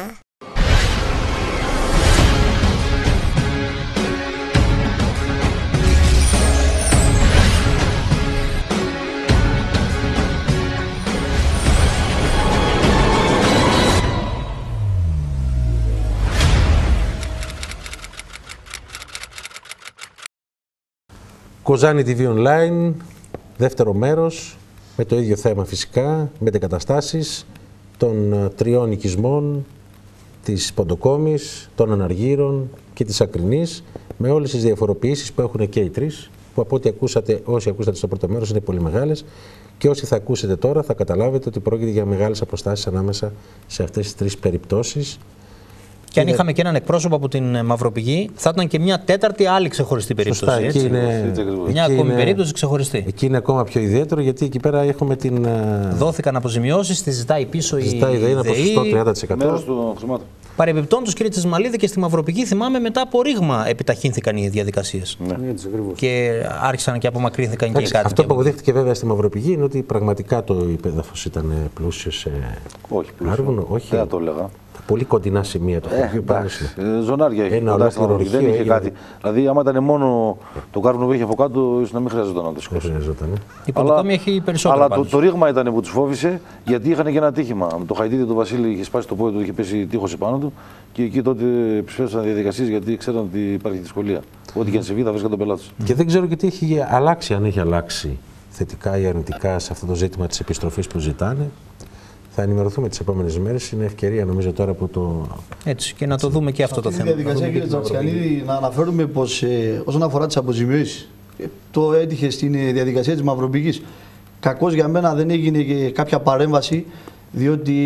Κοζάνη TV Online, δεύτερο μέρος, με το ίδιο θέμα φυσικά, με εγκαταστάσεις των τριών οικισμών, της Ποντοκόμης, των Αναργύρων και της Ακρινής, με όλες τις διαφοροποιήσεις που έχουν και οι τρεις, που από ό,τι ακούσατε, όσοι ακούσατε στο πρώτο μέρος είναι πολύ μεγάλες, και όσοι θα ακούσετε τώρα θα καταλάβετε ότι πρόκειται για μεγάλες αποστάσεις ανάμεσα σε αυτές τις τρεις περιπτώσεις. Και αν είχαμε και έναν εκπρόσωπο από την Μαυροπηγή, θα ήταν και μια τέταρτη άλλη ξεχωριστή περίπτωση. Σωστά, εκεί είναι, μια ακόμη περίπτωση ξεχωριστή. Εκεί είναι ακόμα πιο ιδιαίτερο, γιατί εκεί πέρα έχουμε την. Δόθηκαν αποζημιώσεις, τη ζητάει πίσω η ΔΕΗ. Ένα ποσοστό 30%. Μέρος των χρημάτων. Παρεμπιπτόντως, κύριε Τσισμαλίδη, και στη Μαυροπηγή, θυμάμαι, μετά από ρήγμα επιταχύνθηκαν οι διαδικασίες. Ναι, έτσι ακριβώς. Και άρχισαν και απομακρύνθηκαν και οι κάτοικοι. Αυτό που αποδείχτηκε βέβαια στη Μαυροπηγή είναι ότι πραγματικά το υπέδαφος ήταν πλούσιο σε άρβουνο. Όχι, δεν το έλεγα. Πολύ κοντινά σημεία το χωριό. Ζωνάρια είχε. Ένα ολόκληρο δεν είχε κάτι. Δηλαδή, άμα ήταν μόνο το κάρβουνο που είχε από κάτω, ίσως να μην χρειαζόταν να το σηκώσει. Η Ποντοκόμη έχει περισσότερο. Αλλά το ρήγμα ήταν που τους φόβησε, γιατί είχαν και ένα τύχημα. Το Χαϊτίδη του Βασίλη είχε σπάσει το πόδι του, είχε πέσει τείχος επάνω του και εκεί τότε ψηφίσαν διαδικασίες γιατί ξέραν ότι υπάρχει δυσκολία. Ό,τι και αν συμβεί θα βρίσκαν τον πελάτη. Και δεν ξέρω και τι έχει αλλάξει, αν έχει αλλάξει θετικά ή αρνητικά σε αυτό το ζήτημα της επιστροφής που ζητάνε. Θα ενημερωθούμε τις επόμενες μέρες. Είναι ευκαιρία νομίζω τώρα που το. Έτσι, και να το δούμε και αυτό το θέμα. Στη διαδικασία, κύριε Τζαψιανίδη, να αναφέρουμε πως όσον αφορά τις αποζημιώσεις, το έτυχε στην διαδικασία της Μαυροπηγής. Κακώς για μένα δεν έγινε και κάποια παρέμβαση, διότι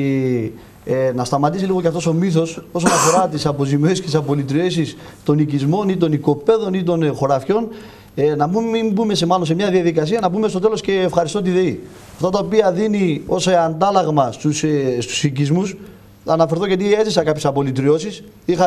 να σταματήσει λίγο και αυτός ο μύθος όσον αφορά τις αποζημιώσεις και τις απολυτριώσεις των οικισμών ή των οικοπαίδων ή των χωραφιών. Να μην μπούμε σε μια διαδικασία, να πούμε στο τέλος και ευχαριστώ τη ΔΕΗ. Αυτά τα οποία δίνει ως αντάλλαγμα στους οικισμούς, θα αναφερθώ γιατί έζησα κάποιες απολυτριώσεις. Είχα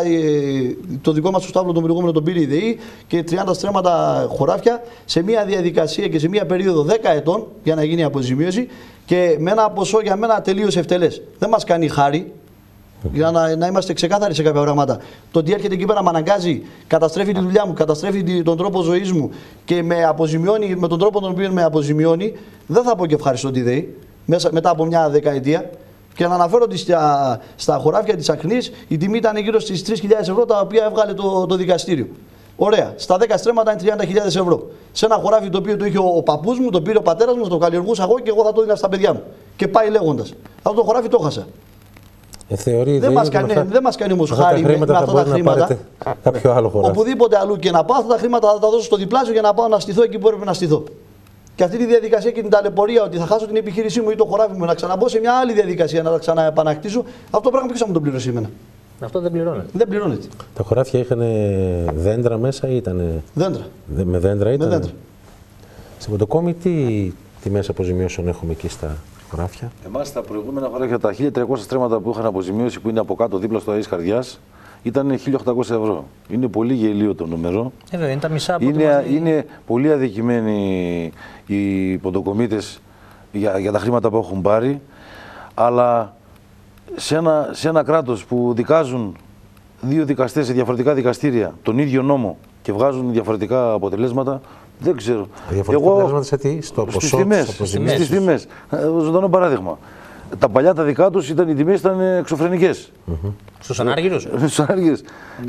το δικό μας το στάβλο, τον προηγούμενο τον πήρε η ΔΕΗ και 30 στρέμματα χωράφια σε μια διαδικασία και σε μια περίοδο 10 ετών για να γίνει η αποζημίωση και με ένα ποσό για μένα τελείως ευτελές. Δεν μας κάνει χάρη. Για να είμαστε ξεκάθαροι σε κάποια πράγματα. Το ότι έρχεται εκεί πέρα με αναγκάζει, καταστρέφει τη δουλειά μου, καταστρέφει τον τρόπο ζωής μου και με αποζημιώνει με τον τρόπο τον οποίο με αποζημιώνει, δεν θα πω και ευχαριστώ τη ΔΕΗ μετά από μια δεκαετία. Και να αναφέρω ότι στα χωράφια της Ακρινής η τιμή ήταν γύρω στις 3.000 ευρώ, τα οποία έβγαλε το δικαστήριο. Ωραία. Στα 10 στρέμματα είναι 30.000 ευρώ. Σε ένα χωράφι το οποίο το είχε ο παππούς μου, το πήρε ο πατέρας μου, το καλλιεργούσα εγώ και εγώ θα το δίνα στα παιδιά μου. Και πάει λέγοντας. Αυτό το χωράφι το χάσα. Δεν μας κάνει όμως χάρη με αυτά τα χρήματα. Κάποιο άλλο χωράφι. Οπουδήποτε αλλού και να πάω, αυτά τα χρήματα θα τα δώσω στο διπλάσιο για να πάω να στηθώ εκεί που έπρεπε να στηθώ. Και αυτή τη διαδικασία και την ταλαιπωρία ότι θα χάσω την επιχείρησή μου ή το χωράφι μου, να ξαναμπω σε μια άλλη διαδικασία να τα ξαναεπανακτήσω, αυτό το πράγμα ποιος θα μου το πληρώσει εμένα. Αυτό δεν πληρώνεται. Δεν πληρώνεται. Τα χωράφια είχαν δέντρα μέσα ή ήταν. Δέντρα. Με δέντρα ήταν. Με δέντρα. Στην Ποντοκόμη, τι τιμές αποζημιώσεων έχουμε εκεί στα χωράφια? Εμάς τα προηγούμενα χωράφια, τα 1.300 στρέμματα που είχαν αποζημίωση, που είναι από κάτω δίπλα στο ΑΕΣ Καρδιάς, ήταν 1.800 ευρώ. Είναι πολύ γελίο το νούμερο. Είναι τα μισά από είναι πολύ αδικημένοι οι ποντοκομίτες για τα χρήματα που έχουν πάρει, αλλά σε ένα κράτος που δικάζουν δύο δικαστές σε διαφορετικά δικαστήρια τον ίδιο νόμο και βγάζουν διαφορετικά αποτελέσματα, δεν ξέρω. Διαφορετικά αποτελέσματα σε τι? Στο ποσό, στις τιμές. Ζωντανό παράδειγμα. Τα παλιά τα δικά τους οι τιμές ήταν εξωφρενικές. Στους ανάργυρους. Στους ανάργυρους.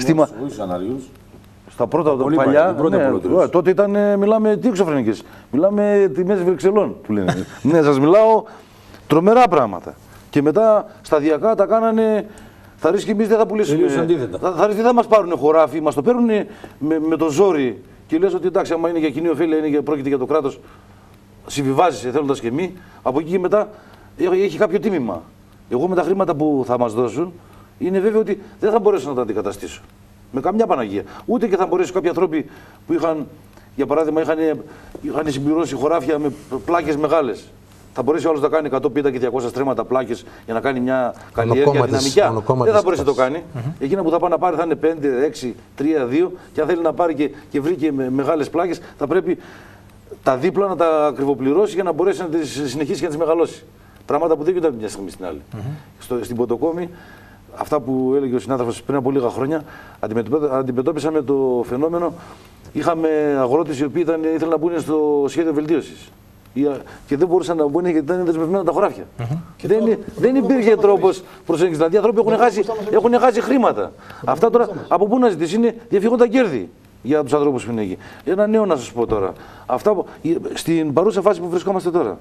Στα πρώτα παλιά, τότε ήταν, μιλάμε τι εξωφρενικές. Μιλάμε τιμές Βρυξελών που λένε. Ναι, σας μιλάω τρομερά πράγματα. Και μετά σταδιακά τα κάνανε. Θα ρίξει και εμείς δεν θα πουλήσουμε. Τι θα μας πάρουν χωράφι, μας το παίρνουν με το ζόρι. Και λες ότι εντάξει, άμα είναι για κοινή ωφέλεια, πρόκειται για το κράτος, συμβιβάζεσαι θέλοντας και μη. Από εκεί και μετά έχει κάποιο τίμημα. Εγώ με τα χρήματα που θα μας δώσουν, είναι βέβαιο ότι δεν θα μπορέσω να τα αντικαταστήσω. Με καμιά Παναγία. Ούτε και θα μπορέσουν κάποιοι άνθρωποι που είχαν, για παράδειγμα, είχαν συμπληρώσει χωράφια με πλάκες μεγάλες. Θα μπορέσει ο άλλος να κάνει 150 και 200 στρέμματα πλάκες για να κάνει μια καλλιέργεια δυναμικιά. Δεν θα μπορέσει να το κάνει. Εκείνα που θα πάει να πάρει θα είναι 5, 6, 3, 2 και αν θέλει να πάρει και βρει μεγάλες πλάκες, θα πρέπει τα δίπλα να τα ακριβοπληρώσει για να μπορέσει να τις συνεχίσει και να τις μεγαλώσει. Πράγματα που δεν γίνονται από μια στιγμή στην άλλη. Στην Ποντοκόμη, αυτά που έλεγε ο συνάδελφος πριν από λίγα χρόνια, αντιμετώπισαμε το φαινόμενο. Είχαμε αγρότες οι οποίοι ήθελαν να μπουν στο σχέδιο βελτίωσης. Και δεν μπορούσαν να μπουν γιατί ήταν δεσμευμένα τα χωράφια. Δεν υπήρχε τρόπος προσέγγισης. Δηλαδή οι άνθρωποι έχουν χάσει χρήματα. Αυτά τώρα από πού να ζητήσει? Είναι διαφυγόντα κέρδη για τους ανθρώπους που είναι εκεί. Ένα νέο να σας πω τώρα. Στην παρούσα φάση που βρισκόμαστε τώρα,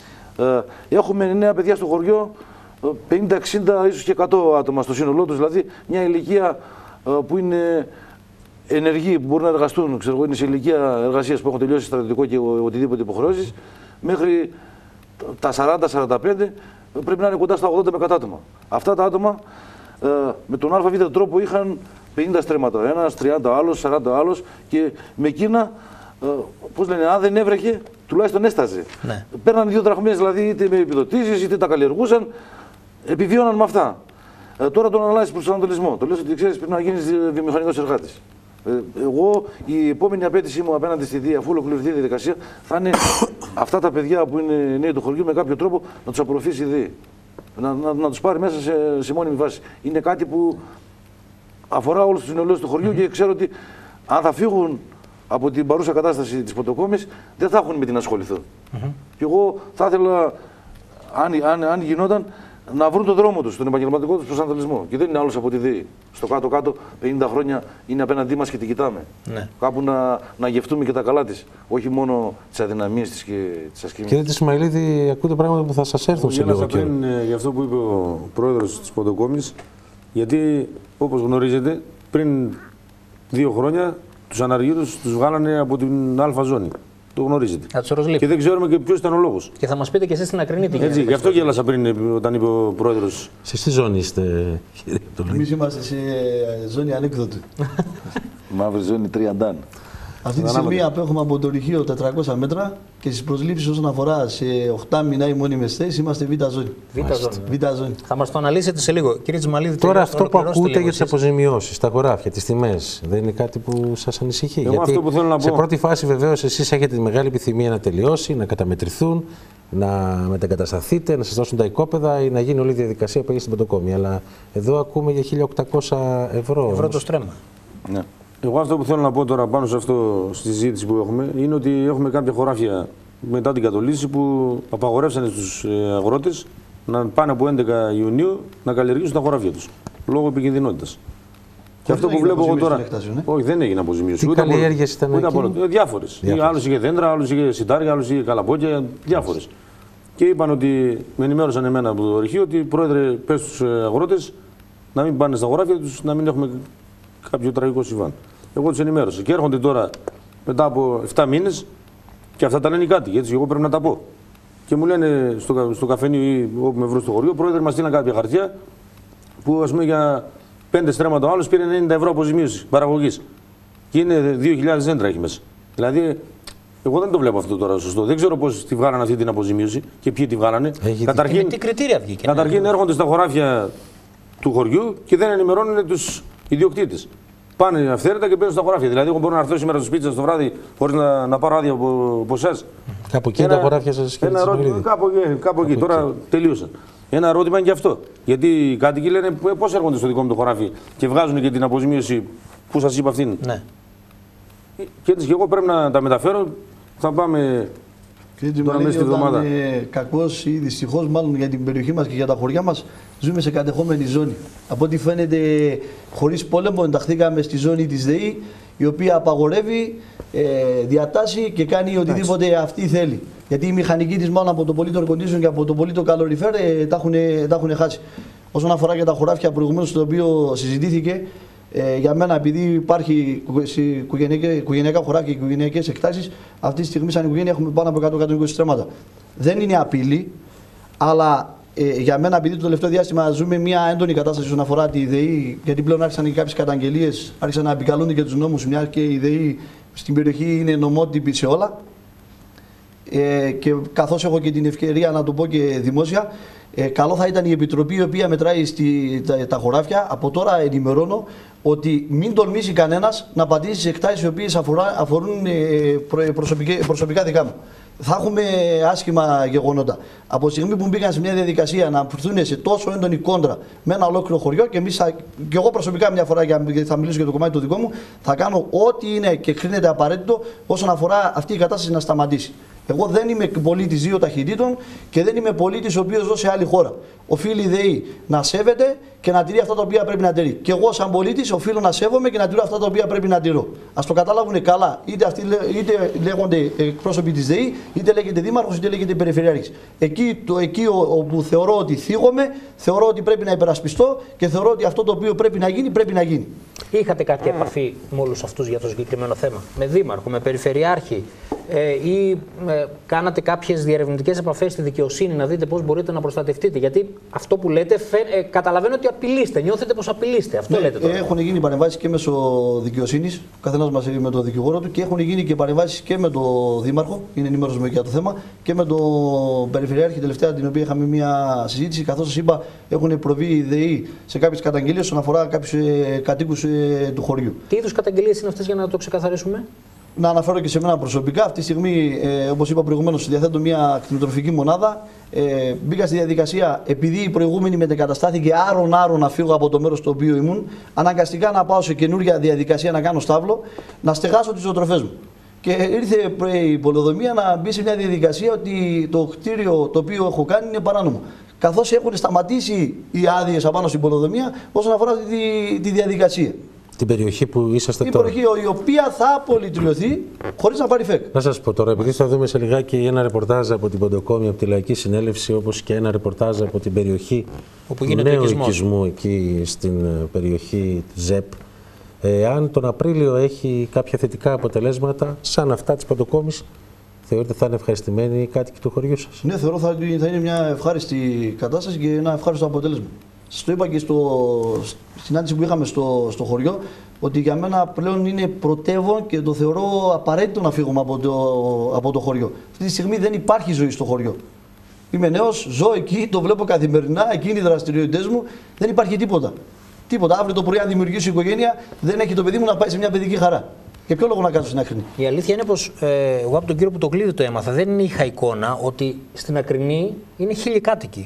έχουμε νέα παιδιά στο χωριό, 50, 60, ίσως και 100 άτομα στο σύνολό τους. Δηλαδή μια ηλικία που είναι ενεργοί, που μπορούν να εργαστούν, ξέρω, είναι σε ηλικία εργασίας που έχουν τελειώσει στρατιωτικό και οτιδήποτε υποχρεώσεις, μέχρι τα 40-45 πρέπει να είναι κοντά στα 80 με 100 άτομα. Αυτά τα άτομα με τον ΑΒ τρόπο είχαν 50 στρέμματα ο ένας, 30 άλλος, 40 άλλος και με εκείνα, πώς λένε, αν δεν έβρεχε, τουλάχιστον έσταζε. Ναι. Παίρναν 2 δραχμές, δηλαδή είτε με επιδοτήσεις είτε τα καλλιεργούσαν, επιβίωναν με αυτά. Τώρα τον αλλάζει προσανατολισμό. Το λες ότι ξέρεις πρέπει να γίνεις βιομηχανικός εργάτης. Εγώ η επόμενη απέτησή μου απέναντι στη ΔΕΗ, αφού ολοκληρωθεί η διαδικασία, θα είναι αυτά τα παιδιά που είναι νέοι του χωριού με κάποιο τρόπο να τους απορροφήσει η ΔΕΗ. Να τους πάρει μέσα σε μόνιμη βάση. Είναι κάτι που αφορά όλους τους νεολαίους του χωριού και ξέρω ότι αν θα φύγουν από την παρούσα κατάσταση της Ποντοκόμης, δεν θα έχουν με την να ασχοληθούν. Και εγώ θα ήθελα, αν γινόταν, να βρουν τον δρόμο τους, τον επαγγελματικό τους προσανατολισμό. Και δεν είναι άλλος από τη ΔΕΗ. Στο κάτω-κάτω, 50 χρόνια είναι απέναντί μας και την κοιτάμε. Ναι. Κάπου να γευτούμε και τα καλά της. Όχι μόνο τις αδυναμίες της και τις ασκήμιες. Κύριε Τισμαηλίδη, ακούτε πράγματα που θα σας έρθουν σε λίγο καιρό. Για αυτό που είπε ο πρόεδρος της Ποντοκόμης, γιατί όπως γνωρίζετε, πριν 2 χρόνια τους αναργύρους τους βγάλανε από την Α ζώνη. Το γνωρίζετε. Και δεν ξέρουμε και ποιος ήταν ο λόγος. Και θα μας πείτε και εσείς την ακρινή τι γίνεται. Γι' αυτό γέλασα πριν όταν είπε ο πρόεδρος. Σε τι ζώνη είστε, κύριε Πτολή? Εμείς είμαστε σε ζώνη ανέκδοτου. Μαύρη ζώνη Τριαντάν. Αυτή τη στιγμή απέχουμε από το ρηχείο 400 μέτρα και στις προσλήψεις όσον αφορά σε 8 μηνά οι μόνιμες θέσεις είμαστε Β' ζώνη. Β' ζώνη. Θα μας το αναλύσετε σε λίγο. Κύριε Τζιμαλίδη, τώρα αυτό που ακούτε για τις αποζημιώσεις, τα χωράφια, τις τιμές, δεν είναι κάτι που σας ανησυχεί? Εγώ γιατί αυτό που θέλω να σε πω... πρώτη φάση βεβαίως εσείς έχετε τη μεγάλη επιθυμία να τελειώσει, να καταμετρηθούν, να μετεγκατασταθείτε, να σας δώσουν τα οικόπεδα ή να γίνει όλη η διαδικασία που έχει στην Ποντοκόμη. Αλλά εδώ ακούμε για 1.800 ευρώ. Ευρώ το στρέμμα. Ναι. Εγώ αυτό που θέλω να πω τώρα πάνω σε αυτό στη συζήτηση που έχουμε είναι ότι έχουμε κάποια χωράφια μετά την κατολίσθηση που απαγορεύσανε στους αγρότες να πάνε από 11 Ιουνίου να καλλιεργήσουν τα χωράφια τους λόγω επικινδυνότητας. Και αυτό που βλέπω εγώ τώρα. Όχι, δεν έγινε αποζημίωση. Τι καλλιέργειες ήταν εκεί? Διάφορες. Άλλος είχε δέντρα, άλλος είχε σιτάρια, άλλος είχε καλαμπόκια. Διάφορες. Και είπαν ότι με ενημέρωσαν εμένα από το αρχείο ότι πρόεδρε, πες στους αγρότες να μην πάνε στα χωράφια τους, να μην έχουμε κάποιο τραγικό συμβάν. Εγώ τους ενημέρωσα. Και έρχονται τώρα μετά από 7 μήνες και αυτά τα λένε οι κάτοικοι. Έτσι, εγώ πρέπει να τα πω. Και μου λένε στο καφενείο ή όπου με βρουν στο χωριό, πρόεδρε, μας στείλαν κάποια χαρτιά που ας πούμε για 5 στρέμματα ο άλλος πήρε 90 ευρώ αποζημίωση παραγωγής. Και είναι 2.000 δέντρα έχει μέσα. Δηλαδή, εγώ δεν το βλέπω αυτό τώρα σωστό. Δεν ξέρω πώς τη βγάλανε αυτή την αποζημίωση και ποιοι τη βγάλανε. Καταρχήν, τι κριτήρια βγήκε. Καταρχήν έρχονται στα χωράφια του χωριού και δεν ενημερώνουν τους ιδιοκτήτες. Πάνε αυθαίρετα και παίρνουν στα χωράφια. Δηλαδή, εγώ μπορώ να έρθω σήμερα στο σπίτι σας το βράδυ χωρίς να πάρω άδεια από εσάς. Κάπου εκεί τα χωράφια σας και κάπου εκεί. Τώρα τελείωσαν. Ένα ερώτημα είναι και αυτό. Γιατί οι κάτοικοι λένε πώς έρχονται στο δικό μου το χωράφι και βγάζουν και την αποζημίωση που σας είπα αυτήν. Ναι. Και έτσι και εγώ πρέπει να τα μεταφέρω. Θα πάμε τώρα μέσα στη εβδομάδα. Κακώς ή δυστυχώς, μάλλον για την περιοχή μας και για τα χωριά μας, ζούμε σε κατεχόμενη ζώνη. Από ό,τι φαίνεται, χωρίς πόλεμο ενταχθήκαμε στη ζώνη της ΔΕΗ, η οποία απαγορεύει, διατάσσει και κάνει οτιδήποτε αυτή θέλει. Γιατί η μηχανική της, μάλλον από το πολύ το air condition και από το πολύ το καλοριφέρ, τα έχουν χάσει. Όσον αφορά και τα χωράφια προηγουμένως, το οποίο συζητήθηκε, για μένα, επειδή υπάρχει οικογενειακά χωράφια και οικογενειακές εκτάσεις, αυτή τη στιγμή σαν οικογένεια έχουμε πάνω από 100-120 στρέμματα. Δεν είναι απειλή, αλλά για μένα, επειδή το τελευταίο διάστημα ζούμε μια έντονη κατάσταση όσον αφορά τη ΔΕΗ, γιατί πλέον άρχισαν και κάποιες καταγγελίες, άρχισαν να επικαλούνται και τους νόμους, μια και η ΔΕΗ στην περιοχή είναι νομότυπη σε όλα. Και καθώς έχω και την ευκαιρία να το πω και δημόσια, καλό θα ήταν η Επιτροπή, η οποία μετράει τα χωράφια, από τώρα ενημερώνω ότι μην τολμήσει κανένας να πατήσει σε εκτάσεις οι οποίες αφορούν προσωπικά δικά μου. Θα έχουμε άσχημα γεγονότα. Από τη στιγμή που μπήκαν σε μια διαδικασία να αποφευθούν σε τόσο έντονη κόντρα με ένα ολόκληρο χωριό, και εγώ προσωπικά μια φορά, γιατί θα μιλήσω για το κομμάτι το δικό μου, θα κάνω ό,τι είναι και κρίνεται απαραίτητο όσον αφορά αυτή η κατάσταση να σταματήσει. Εγώ δεν είμαι πολίτης 2 ταχυτήτων και δεν είμαι πολίτης ο οποίος ζει σε άλλη χώρα. Οφείλει η ΔΕΗ να σέβεται και να τηρεί αυτά τα οποία πρέπει να τηρεί. Και εγώ, σαν πολίτης, οφείλω να σέβομαι και να τηρώ αυτά τα οποία πρέπει να τηρώ. Ας το καταλάβουν καλά. Είτε λέγονται εκπρόσωποι της ΔΕΗ, είτε λέγεται δήμαρχος, είτε λέγεται περιφερειάρχης. Εκεί όπου θεωρώ ότι θίγομαι, θεωρώ ότι πρέπει να υπερασπιστώ και θεωρώ ότι αυτό το οποίο πρέπει να γίνει, πρέπει να γίνει. Είχατε κάποια επαφή με όλους αυτούς για το συγκεκριμένο θέμα, με δήμαρχο, με περιφερειάρχη, ή κάνατε κάποιες διερευνητικές επαφές στη δικαιοσύνη να δείτε πώς μπορείτε να προστατευτείτε? Γιατί αυτό που λέτε, καταλαβαίνω ότι απειλείστε, νιώθετε πως απειλείστε. Αυτό λέτε τώρα. Έχουν γίνει παρεμβάσεις και μέσω δικαιοσύνης, ο καθένας μας με τον δικηγόρο του, και έχουν γίνει και παρεμβάσεις και με τον δήμαρχο, είναι ενημέρωση για το θέμα, και με τον περιφερειάρχη τελευταία, την οποία είχαμε μια συζήτηση. Καθώς σας είπα, έχουν προβεί η ΔΕΗ σε κάποιες καταγγελίες όσον αφορά κάποιους κατοίκους του χωριού. Τι είδους καταγγελίες είναι αυτές, για να το ξεκαθαρίσουμε? Να αναφέρω και σε μένα προσωπικά. Αυτή τη στιγμή, όπως είπα προηγουμένως, διαθέτω μια κτηνοτροφική μονάδα. Μπήκα στη διαδικασία, επειδή η προηγούμενη μετεγκαταστάθηκε άρον να φύγω από το μέρος στο οποίο ήμουν, αναγκαστικά να πάω σε καινούργια διαδικασία να κάνω στάβλο, να στεγάσω τις ζωοτροφές μου. Και ήρθε η πολεοδομία να μπει σε μια διαδικασία ότι το κτίριο το οποίο έχω κάνει είναι παράνομο. Καθώς έχουν σταματήσει οι άδειες απάνω στην πολεοδομία όσον αφορά τη διαδικασία. Την περιοχή που είσαστε τώρα. Η περιοχή η οποία θα απολυτριωθεί χωρίς να πάρει ΦΕΚ. Να σας πω τώρα, επειδή θα δούμε σε λιγάκι ένα ρεπορτάζ από την Ποντοκόμη, από τη Λαϊκή Συνέλευση, όπως και ένα ρεπορτάζ από την περιοχή του νέου οικισμού εκεί στην περιοχή ΖΕΠ. Αν τον Απρίλιο έχει κάποια θετικά αποτελέσματα, σαν αυτά της Ποντοκόμης, θεωρείτε θα είναι ευχαριστημένοι οι κάτοικοι του χωριού σας? Ναι, θεωρώ θα είναι μια ευχάριστη κατάσταση και ένα ευχάριστο αποτέλεσμα. Σας το είπα και στην συνάντηση που είχαμε στο χωριό, ότι για μένα πλέον είναι πρωτεύον και το θεωρώ απαραίτητο να φύγουμε από το χωριό. Αυτή τη στιγμή δεν υπάρχει ζωή στο χωριό. Είμαι νέος, ζω εκεί, το βλέπω καθημερινά, εκεί είναι οι δραστηριότητες μου, δεν υπάρχει τίποτα. Τίποτα. Αύριο το πρωί, αν δημιουργήσω οικογένεια, δεν έχει το παιδί μου να πάει σε μια παιδική χαρά. Για ποιο λόγο να κάνω στην Ακρινή? Η αλήθεια είναι πως εγώ από τον κύριο Πουτοκλίδη το έμαθα. Δεν είχα εικόνα ότι στην Ακρινή είναι 1000 κάτοικοι.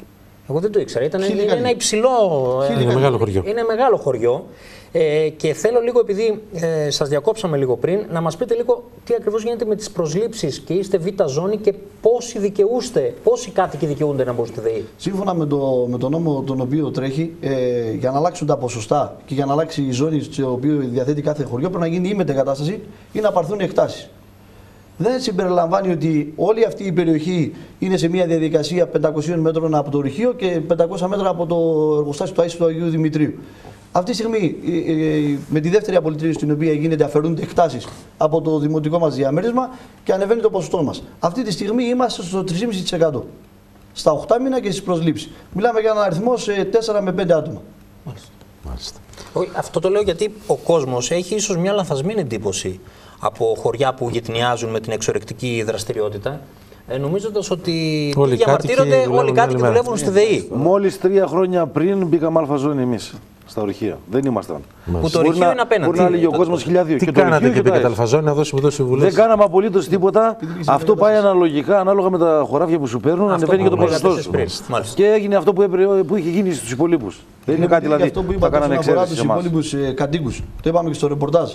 Εγώ δεν το ήξερα. Είναι ένα υψηλό. Είναι μεγάλο χωριό. Είναι μεγάλο χωριό. Και θέλω λίγο, επειδή σας διακόψαμε λίγο πριν, να μας πείτε λίγο τι ακριβώς γίνεται με τις προσλήψεις και είστε β' ζώνη και πόσοι κάτοικοι δικαιούνται να μπουν στη ΔΕΗ. Σύμφωνα με τον νόμο τον οποίο τρέχει, για να αλλάξουν τα ποσοστά και για να αλλάξει η ζώνη στο οποίο διαθέτει κάθε χωριό, πρέπει να γίνει ή μετεγκατάσταση ή να πάρθουν εκτάσεις. Δεν συμπεριλαμβάνει ότι όλη αυτή η περιοχή είναι σε μια διαδικασία 500 μέτρων από το ρηχείο και 500 μέτρα από το εργοστάσιο του Άιστου Αγίου Δημητρίου. Αυτή τη στιγμή, με τη δεύτερη απολυτρίωση στην οποία γίνεται, αφαιρούνται εκτάσεις από το δημοτικό μας διαμέρισμα και ανεβαίνει το ποσοστό μας. Αυτή τη στιγμή είμαστε στο 3,5% στα 8 μήνα και στις προσλήψεις. Μιλάμε για έναν αριθμό σε 4 με 5 άτομα. Μάλιστα. Αυτό το λέω γιατί ο κόσμος έχει ίσως μια λανθασμένη εντύπωση από χωριά που γυτνιάζουν με την εξορρεκτική δραστηριότητα, νομίζοντας ότι διαμαρτύρονται όλοι οι κάτοικοι δουλεύουν στη ΔΕΗ. Μόλις 3 χρόνια πριν μπήκαμε αλφα ζώνη εμείς στα ορυχεία. Δεν ήμασταν. Που το ορυχείο είναι απέναντι. Μπορεί να έλεγε ο κόσμος 1002. Τι κάνατε και μπήκατε αλφα ζώνη να δώσουμε εδώ συμβουλές? Δεν κάναμε απολύτως τίποτα. Αυτό πάει αναλογικά, ανάλογα με τα χωράφια που σου παίρνουν, ανεβαίνει και το ποσοστό σου. Και έγινε αυτό που είχε γίνει στους υπολείπους. Δεν είναι κάτι δηλαδή. Αυτό που είπατε όσον αφορά τους υπόλοιπους κατοίκους. Το είπαμε και στο ρεπορτάζ.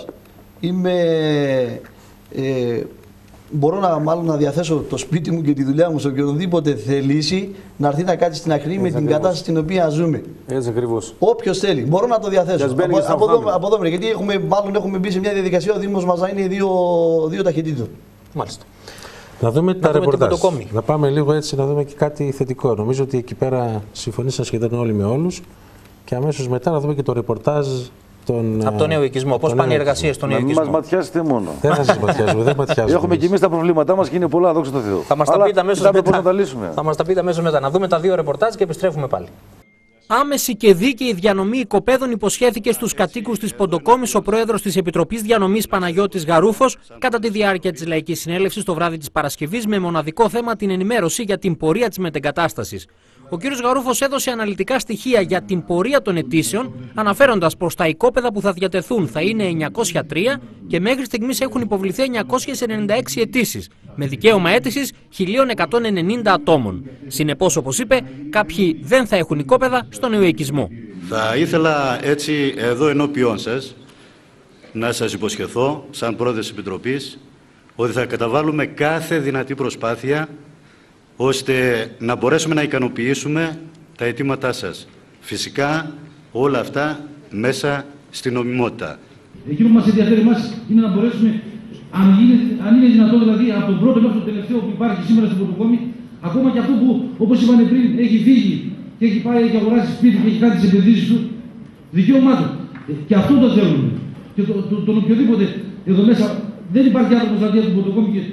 Μπορώ να διαθέσω το σπίτι μου και τη δουλειά μου σε οποιονδήποτε θελήσει να έρθει να κάτσει στην Αχρή με την κατάσταση στην οποία ζούμε. Έτσι ακριβώς. Όποιος θέλει, μπορώ να το διαθέσω. Από εδώ, γιατί έχουμε μπει σε μια διαδικασία, ο Δήμος μας να είναι δύο ταχυτήτων. Μάλιστα. Να δούμε τα ρεπορτάζ. Να πάμε λίγο έτσι να δούμε και κάτι θετικό. Νομίζω ότι εκεί πέρα συμφωνήσαν σχεδόν όλοι με όλους. Και αμέσως μετά να δούμε και το ρεπορτάζ. Από τον νέο οικισμό. Πώς πάνε οι εργασίες στον νέο οικισμό? Μην μας ματιάσετε μόνο. Δεν θα σας ματιάζουμε, δεν ματιάζουμε. Έχουμε και εμείς τα προβλήματά μας και είναι πολλά, δόξα τω Θεώ. Θα μας τα πείτε αμέσως μετά. Θα μας τα πείτε αμέσως μετά. Να δούμε τα δύο ρεπορτάζ και επιστρέφουμε πάλι. Άμεση και δίκαιη διανομή οικοπαίδων υποσχέθηκε στους κατοίκους της Ποντοκόμης ο πρόεδρος της Επιτροπής Διανομής Παναγιώτης Γαρούφος κατά τη διάρκεια της Λαϊκής Συνέλευσης το βράδυ της Παρασκευής, με μοναδικό θέμα την ενημέρωση για την πορεία της μετεγκατάστασης. Ο κ. Γαρούφος έδωσε αναλυτικά στοιχεία για την πορεία των αιτήσεων, αναφέροντας πως τα οικόπεδα που θα διατεθούν θα είναι 903 και μέχρι στιγμής έχουν υποβληθεί 996 αιτήσεις, με δικαίωμα αίτησης 1.190 ατόμων. Συνεπώς, όπως είπε, κάποιοι δεν θα έχουν οικόπεδα στο νέο οικισμό. Θα ήθελα έτσι εδώ ενώπιόν σας να σας υποσχεθώ, σαν πρόεδρος της Επιτροπής, ότι θα καταβάλουμε κάθε δυνατή προσπάθεια ώστε να μπορέσουμε να ικανοποιήσουμε τα αιτήματά σας. Φυσικά όλα αυτά μέσα στην νομιμότητα. Εκείνο που μας ενδιαφέρει εμάς είναι να μπορέσουμε, αν είναι δυνατόν δηλαδή, από τον πρώτο μέχρι το τελευταίο που υπάρχει σήμερα στην Ποντοκόμη, ακόμα και αυτό που, όπως είπανε πριν, έχει φύγει και έχει πάει και αγοράσει σπίτι και έχει κάνει τις επενδύσεις του, δικαίωμά του. Και αυτό το θέλουμε. Και τον οποιοδήποτε εδώ μέσα δεν υπάρχει άνθρωπος δηλαδή από την Ποντοκόμη και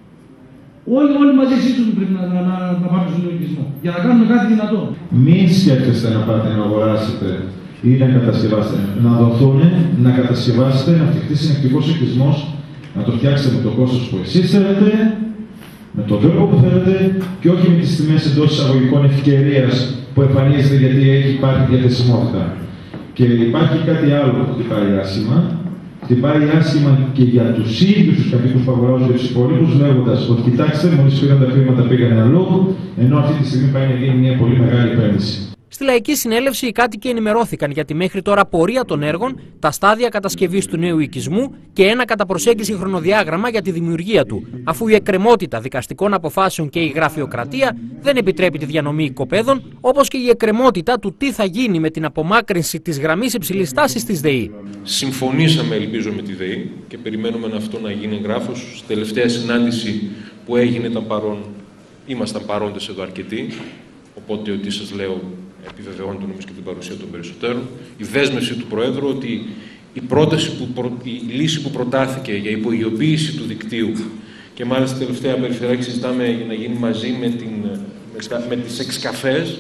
όλοι μαζί σύντομοι πρέπει να πάμε στον οικισμό για να κάνουμε κάτι δυνατό. Μην σκέφτεστε να πάτε να αγοράσετε ή να κατασκευάσετε. Να δοθούν, να κατασκευάσετε, να φτιαχτεί συνεκτικός οικισμός, να το φτιάξετε με το κόστος που εσείς θέλετε, με τον τρόπο που θέλετε και όχι με τις τιμές εντός εισαγωγικών ευκαιρίας που εμφανίζεται γιατί υπάρχει διαθεσιμότητα. Και υπάρχει κάτι άλλο που χτυπάει άσχημα. Χτυπάει άσχημα και για τους ίδιους τους κατοίκους που αγοράζουν τους υπόλοιπους, λέγοντας ότι κοιτάξτε, μόλις πήραν τα χρήματα πήγανε αλλού, ενώ αυτή τη στιγμή πάει να γίνει μια πολύ μεγάλη επένδυση. Στη Λαϊκή Συνέλευση οι κάτοικοι ενημερώθηκαν για τη μέχρι τώρα πορεία των έργων, τα στάδια κατασκευής του νέου οικισμού και ένα κατά προσέγγιση χρονοδιάγραμμα για τη δημιουργία του, αφού η εκκρεμότητα δικαστικών αποφάσεων και η γραφειοκρατία δεν επιτρέπει τη διανομή οικοπαίδων, όπως και η εκκρεμότητα του τι θα γίνει με την απομάκρυνση της γραμμής υψηλής τάσης της ΔΕΗ. Συμφωνήσαμε, ελπίζω, με τη ΔΕΗ και περιμένουμε αυτό να γίνει εγγράφος. Στη τελευταία συνάντηση που έγινε ήμασταν παρόντες εδώ αρκετοί. Οπότε ότι σας λέω επιβεβαιώνεται νομίζω και την παρουσία των περισσότερων. Η δέσμευση του Προέδρου ότι η λύση που προτάθηκε για υπογειοποίηση του δικτύου και μάλιστα τελευταία περιφερειακή συζητάμε για να γίνει μαζί με τις εξκαφές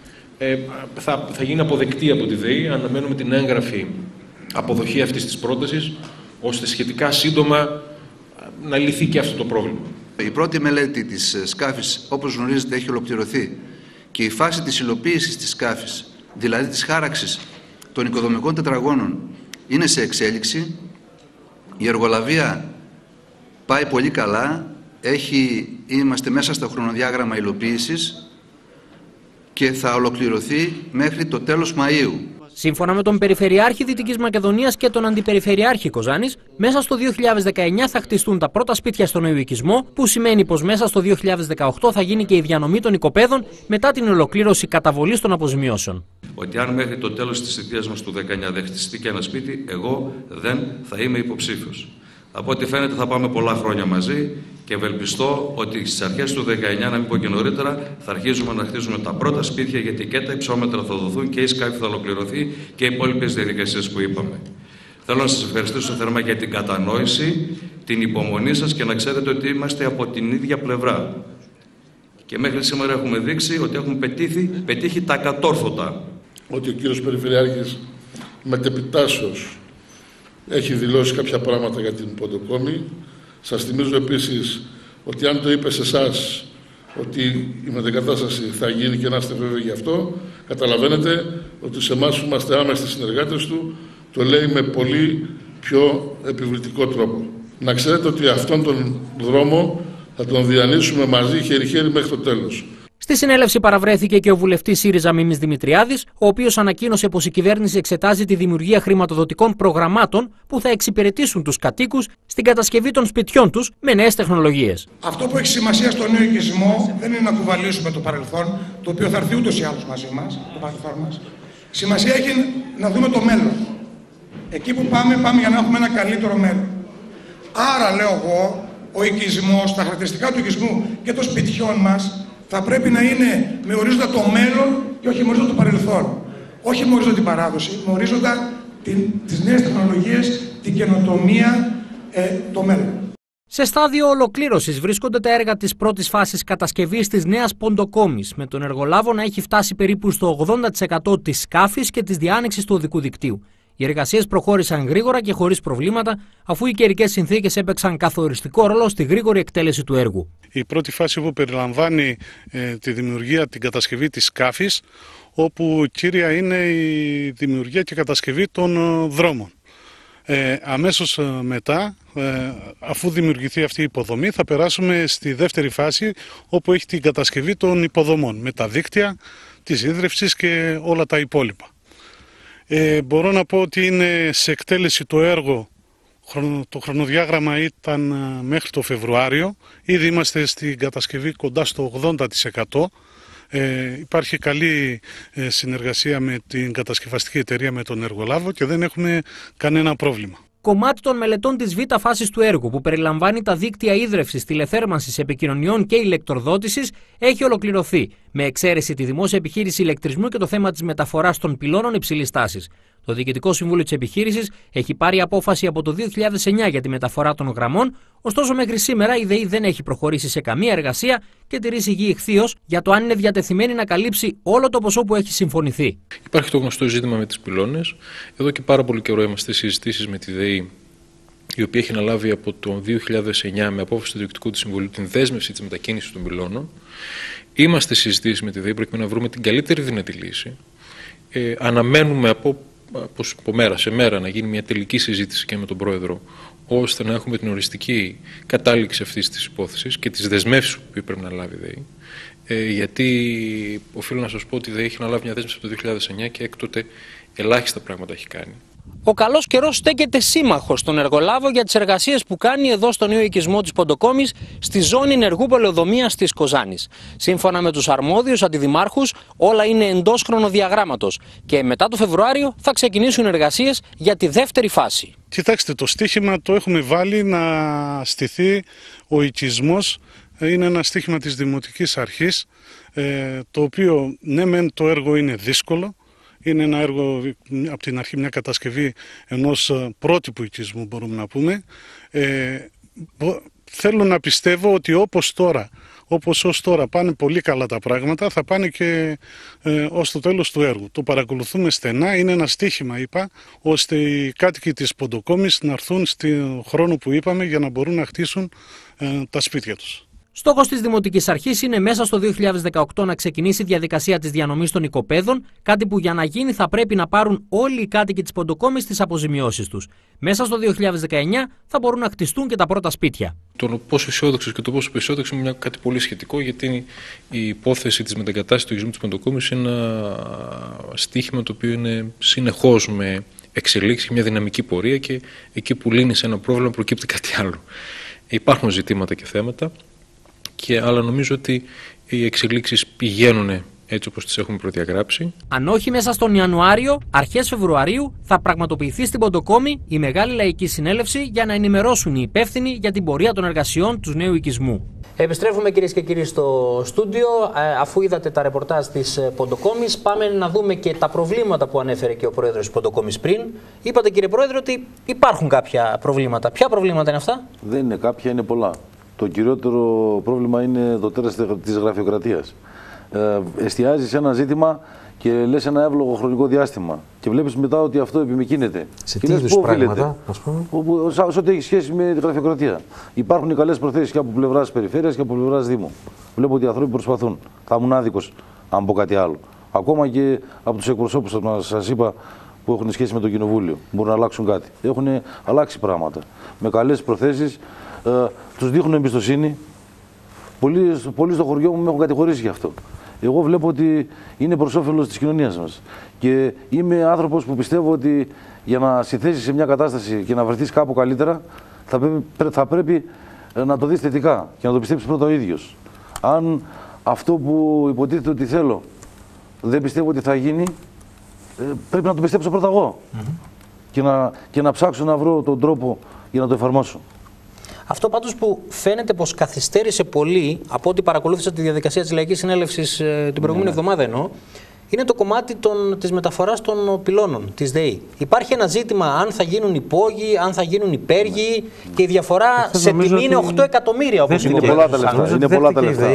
θα γίνει αποδεκτή από τη ΔΕΗ. Αναμένουμε την έγγραφη αποδοχή αυτής της πρότασης ώστε σχετικά σύντομα να λυθεί και αυτό το πρόβλημα. Η πρώτη μελέτη της σκάφης, όπως γνωρίζετε, έχει ολοκληρωθεί. Και η φάση της υλοποίησης της σκάφης, δηλαδή της χάραξης των οικοδομικών τετραγώνων, είναι σε εξέλιξη. Η εργολαβία πάει πολύ καλά. Είμαστε μέσα στο χρονοδιάγραμμα υλοποίησης και θα ολοκληρωθεί μέχρι το τέλος Μαΐου. Σύμφωνα με τον Περιφερειάρχη Δυτικής Μακεδονίας και τον Αντιπεριφερειάρχη Κοζάνης, μέσα στο 2019 θα χτιστούν τα πρώτα σπίτια στον νέο οικισμό, που σημαίνει πως μέσα στο 2018 θα γίνει και η διανομή των οικοπαίδων μετά την ολοκλήρωση καταβολής των αποζημιώσεων. Ότι αν μέχρι το τέλος της θητείας μας του 19 δεν χτιστεί και ένα σπίτι, εγώ δεν θα είμαι υποψήφιος. Από ό,τι φαίνεται θα πάμε πολλά χρόνια μαζί και ευελπιστώ ότι στις αρχές του 19, να μην πω και νωρίτερα, θα αρχίσουμε να χτίζουμε τα πρώτα σπίτια, γιατί και τα υψόμετρα θα δοθούν και η σκάφη θα ολοκληρωθεί και οι υπόλοιπες διαδικασίες που είπαμε. Θέλω να σας ευχαριστήσω θερμά για την κατανόηση, την υπομονή σας και να ξέρετε ότι είμαστε από την ίδια πλευρά. Και μέχρι σήμερα έχουμε δείξει ότι έχουμε πετύχει τα κατόρθωτα. Ότι ο κύριος Περιφερειάρχης μετεπιτάσεως έχει δηλώσει κάποια πράγματα για την Ποντοκόμη. Σας θυμίζω επίσης ότι αν το είπε σε εσάς ότι η μετεγκατάσταση θα γίνει και να είστε βέβαιοι γι' αυτό, καταλαβαίνετε ότι σε εμάς που είμαστε άμεση συνεργάτες του, το λέει με πολύ πιο επιβλητικό τρόπο. Να ξέρετε ότι αυτόν τον δρόμο θα τον διανύσουμε μαζί χέρι-χέρι μέχρι το τέλος. Στη συνέλευση παραβρέθηκε και ο βουλευτής ΣΥΡΙΖΑ Μίμης Δημητριάδης, ο οποίος ανακοίνωσε πως η κυβέρνηση εξετάζει τη δημιουργία χρηματοδοτικών προγραμμάτων που θα εξυπηρετήσουν τους κατοίκους στην κατασκευή των σπιτιών τους με νέες τεχνολογίες. Αυτό που έχει σημασία στο νέο οικισμό δεν είναι να κουβαλήσουμε το παρελθόν, το οποίο θα έρθει ούτως ή άλλως μαζί μας, το παρελθόν μας. Σημασία έχει να δούμε το μέλλον. Εκεί που πάμε για να έχουμε ένα καλύτερο μέλλον. Άρα, λέω εγώ, ο οικισμός, τα χαρακτηριστικά του οικισμού και των σπιτιών μας θα πρέπει να είναι με ορίζοντα το μέλλον και όχι με ορίζοντα το παρελθόν. Όχι με ορίζοντα την παράδοση, με ορίζοντα τις νέες τεχνολογίες, την καινοτομία, το μέλλον. Σε στάδιο ολοκλήρωσης βρίσκονται τα έργα της πρώτης φάσης κατασκευής της νέας Ποντοκόμης, με τον εργολάβο να έχει φτάσει περίπου στο 80% της σκάφης και της διάνοιξης του οδικού δικτύου. Οι εργασίες προχώρησαν γρήγορα και χωρίς προβλήματα, αφού οι καιρικές συνθήκες έπαιξαν καθοριστικό ρόλο στη γρήγορη εκτέλεση του έργου. Η πρώτη φάση που περιλαμβάνει τη δημιουργία, την κατασκευή της σκάφης, όπου κύρια είναι η δημιουργία και κατασκευή των δρόμων. Αμέσως μετά, αφού δημιουργηθεί αυτή η υποδομή, θα περάσουμε στη δεύτερη φάση, όπου έχει την κατασκευή των υποδομών, με τα δίκτυα, της ίδρυυσης και όλα τα υπόλοιπα. Μπορώ να πω ότι είναι σε εκτέλεση το έργο, το χρονοδιάγραμμα ήταν μέχρι το Φεβρουάριο, ήδη είμαστε στην κατασκευή κοντά στο 80%. Υπάρχει καλή συνεργασία με την κατασκευαστική εταιρεία, με τον εργολάβο και δεν έχουμε κανένα πρόβλημα. Κομμάτι των μελετών της β' φάσης του έργου, που περιλαμβάνει τα δίκτυα ίδρευσης, τηλεθέρμανσης, επικοινωνιών και ηλεκτροδότησης, έχει ολοκληρωθεί, με εξαίρεση τη δημόσια επιχείρηση ηλεκτρισμού και το θέμα της μεταφοράς των πυλώνων υψηλής τάσης. Το Διοικητικό Συμβούλιο της Επιχείρησης έχει πάρει απόφαση από το 2009 για τη μεταφορά των γραμμών, ωστόσο μέχρι σήμερα η ΔΕΗ δεν έχει προχωρήσει σε καμία εργασία και τηρεί σιγή ηχθείως για το αν είναι διατεθειμένη να καλύψει όλο το ποσό που έχει συμφωνηθεί. Υπάρχει το γνωστό ζήτημα με τις πυλώνες. Εδώ και πάρα πολύ καιρό είμαστε σε συζητήσεις με τη ΔΕΗ, η οποία έχει αναλάβει από το 2009 με απόφαση του Διοικητικού του Συμβουλίου την δέσμευση της μετακίνησης των πυλώνων. Είμαστε σε συζητήσεις με τη ΔΕΗ προκειμένου να βρούμε την καλύτερη δυνατή λύση. Αναμένουμε από μέρα σε μέρα να γίνει μια τελική συζήτηση και με τον Πρόεδρο, ώστε να έχουμε την οριστική κατάληξη αυτής της υπόθεσης και τις δεσμεύσεις που πρέπει να λάβει η ΔΕΗ. Γιατί οφείλω να σας πω ότι η ΔΕΗ έχει αναλάβει μια δέσμευση από το 2009 και έκτοτε ελάχιστα πράγματα έχει κάνει. Ο καλός καιρός στέκεται σύμμαχος στον εργολάβο για τις εργασίες που κάνει εδώ στο νέο οικισμό της Ποντοκόμης, στη ζώνη ενεργού πολεοδομίας της Κοζάνης. Σύμφωνα με τους αρμόδιους αντιδημάρχους, όλα είναι εντός χρονοδιαγράμματος και μετά το Φεβρουάριο θα ξεκινήσουν εργασίες για τη δεύτερη φάση. Κοιτάξτε, το στίχημα το έχουμε βάλει να στηθεί ο οικισμός. Είναι ένα στίχημα της Δημοτικής Αρχής, το οποίο ναι μεν το έργο είναι δύσκολο. Είναι ένα έργο, από την αρχή μια κατασκευή ενός πρότυπου οικισμού, μπορούμε να πούμε. Θέλω να πιστεύω ότι όπως ως τώρα πάνε πολύ καλά τα πράγματα, θα πάνε και ως το τέλος του έργου. Το παρακολουθούμε στενά, είναι ένα στίχημα, είπα, ώστε οι κάτοικοι της Ποντοκόμης να έρθουν στον χρόνο που είπαμε για να μπορούν να χτίσουν τα σπίτια τους. Στόχος της Δημοτικής Αρχής είναι μέσα στο 2018 να ξεκινήσει η διαδικασία της διανομής των οικοπαίδων, κάτι που για να γίνει θα πρέπει να πάρουν όλοι οι κάτοικοι της Ποντοκόμης τις αποζημιώσεις τους. Μέσα στο 2019 θα μπορούν να χτιστούν και τα πρώτα σπίτια. Το πόσο αισιόδοξο και το πόσο απεσιόδοξο είναι κάτι πολύ σχετικό, γιατί η υπόθεση της μετεγκατάστασης του οικισμού της Ποντοκόμης είναι ένα στοίχημα το οποίο είναι συνεχώς με εξελίξει, μια δυναμική πορεία, και εκεί που λύνει ένα πρόβλημα προκύπτει κάτι άλλο. Υπάρχουν ζητήματα και θέματα, αλλά νομίζω ότι οι εξελίξεις πηγαίνουν έτσι όπως τις έχουμε προδιαγράψει. Αν όχι μέσα στον Ιανουάριο, αρχές Φεβρουαρίου θα πραγματοποιηθεί στην Ποντοκόμη η Μεγάλη Λαϊκή Συνέλευση για να ενημερώσουν οι υπεύθυνοι για την πορεία των εργασιών του νέου οικισμού. Επιστρέφουμε κυρίες και κύριοι στο στούντιο. Αφού είδατε τα ρεπορτάζ της Ποντοκόμης, πάμε να δούμε και τα προβλήματα που ανέφερε και ο πρόεδρος της Ποντοκόμης πριν. Είπατε, κύριε πρόεδρε, ότι υπάρχουν κάποια προβλήματα. Ποια προβλήματα είναι αυτά? Δεν είναι κάποια, είναι πολλά. Το κυριότερο πρόβλημα είναι το τέρας της γραφειοκρατίας. Εστιάζεις σε ένα ζήτημα και λες ένα εύλογο χρονικό διάστημα και βλέπεις μετά ότι αυτό επιμεκίνεται. Σε τι είδους πράγματα, ας πούμε? Σε ό,τι έχει σχέση με τη γραφειοκρατία. Υπάρχουν οι καλές προθέσεις και από πλευράς περιφέρειας και από πλευράς Δήμου. Βλέπω ότι οι άνθρωποι προσπαθούν. Θα ήμουν άδικος αν πω κάτι άλλο. Ακόμα και από τους εκπροσώπους σας είπα που έχουν σχέση με το Κοινοβούλιο. Μπορούν να αλλάξουν κάτι. Έχουν αλλάξει πράγματα. Με καλές προθέσεις, τους δείχνουν εμπιστοσύνη. Πολλοί στο χωριό μου με έχουν κατηγορήσει γι' αυτό. Εγώ βλέπω ότι είναι προς όφελος της κοινωνίας μας. Και είμαι άνθρωπος που πιστεύω ότι για να συνθέσεις σε μια κατάσταση και να βρεθείς κάπου καλύτερα, θα πρέπει να το δεις θετικά και να το πιστέψεις πρώτα ο ίδιος. Αν αυτό που υποτίθεται ότι θέλω δεν πιστεύω ότι θα γίνει, πρέπει να το πιστέψω πρώτα εγώ. Και να ψάξω να βρω τον τρόπο για να το εφαρμόσω. Αυτό πάντως που φαίνεται πως καθυστέρησε πολύ από ό,τι παρακολούθησα τη διαδικασία της Λαϊκής Συνέλευσης την προηγούμενη εβδομάδα εννοώ, είναι το κομμάτι της μεταφοράς των πυλώνων της ΔΕΗ. Υπάρχει ένα ζήτημα αν θα γίνουν υπόγειοι, αν θα γίνουν υπέργειοι και η διαφορά σε τιμή είναι 8 εκατομμύρια όπως είναι πολλά τα λεφτά. Είναι πολλά τα λεφτά.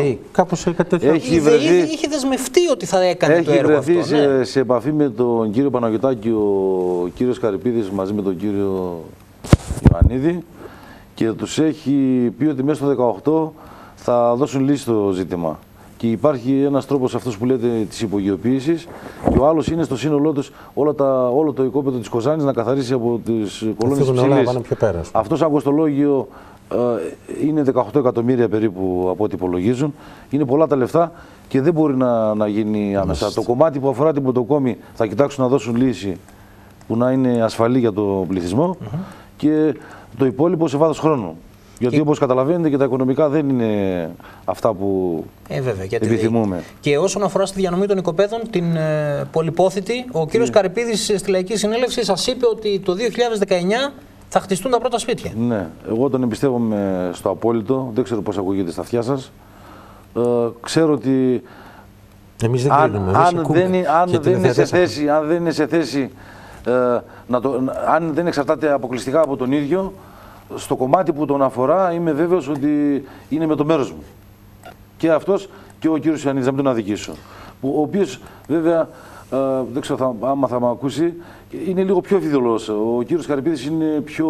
Η ΔΕΗ είχε δεσμευτεί ότι θα έκανε το έργο αυτό. Έχει βρεθεί σε επαφή με τον κύριο Παναγιωτάκη ο κύριος Καρυπίδης μαζί με τον κύριο Ιωαννίδη και τους έχει πει ότι μέσα στο 2018 θα δώσουν λύση στο ζήτημα. Και υπάρχει ένας τρόπος αυτός που λέτε της υπογειοποίησης και ο άλλος είναι στο σύνολό τους όλο το οικόπεδο της Κοζάνης να καθαρίσει από τις κολόνες ψηλής. Αυτό σαν κοστολόγιο είναι 18 εκατομμύρια περίπου από ό,τι υπολογίζουν. Είναι πολλά τα λεφτά και δεν μπορεί να γίνει άμεσα. Το κομμάτι που αφορά την Ποντοκόμη θα κοιτάξουν να δώσουν λύση που να είναι ασφαλή για τον πληθυσμό και το υπόλοιπο σε βάθος χρόνου. Γιατί όπως καταλαβαίνετε και τα οικονομικά δεν είναι αυτά που επιθυμούμε. Και όσον αφορά στη διανομή των οικοπαίδων, την πολυπόθητη, ο κύριος Καρυπίδης στη Λαϊκή Συνέλευση σας είπε ότι το 2019 θα χτιστούν τα πρώτα σπίτια. Ναι, εγώ τον εμπιστεύομαι στο απόλυτο, δεν ξέρω πώς ακούγεται στα αυτιά σας. Ξέρω ότι εμείς δεν κρίνουμε, αν δεν είναι σε θέση αν δεν εξαρτάται αποκλειστικά από τον ίδιο, στο κομμάτι που τον αφορά είμαι βέβαιος ότι είναι με το μέρος μου. Και αυτός και ο κύριος Ιωαννίδης, να μην τον αδικήσω. Ο οποίος βέβαια, δεν ξέρω άμα θα με ακούσει, είναι λίγο πιο φιδωλός. Ο κύριος Καρυπίδης είναι πιο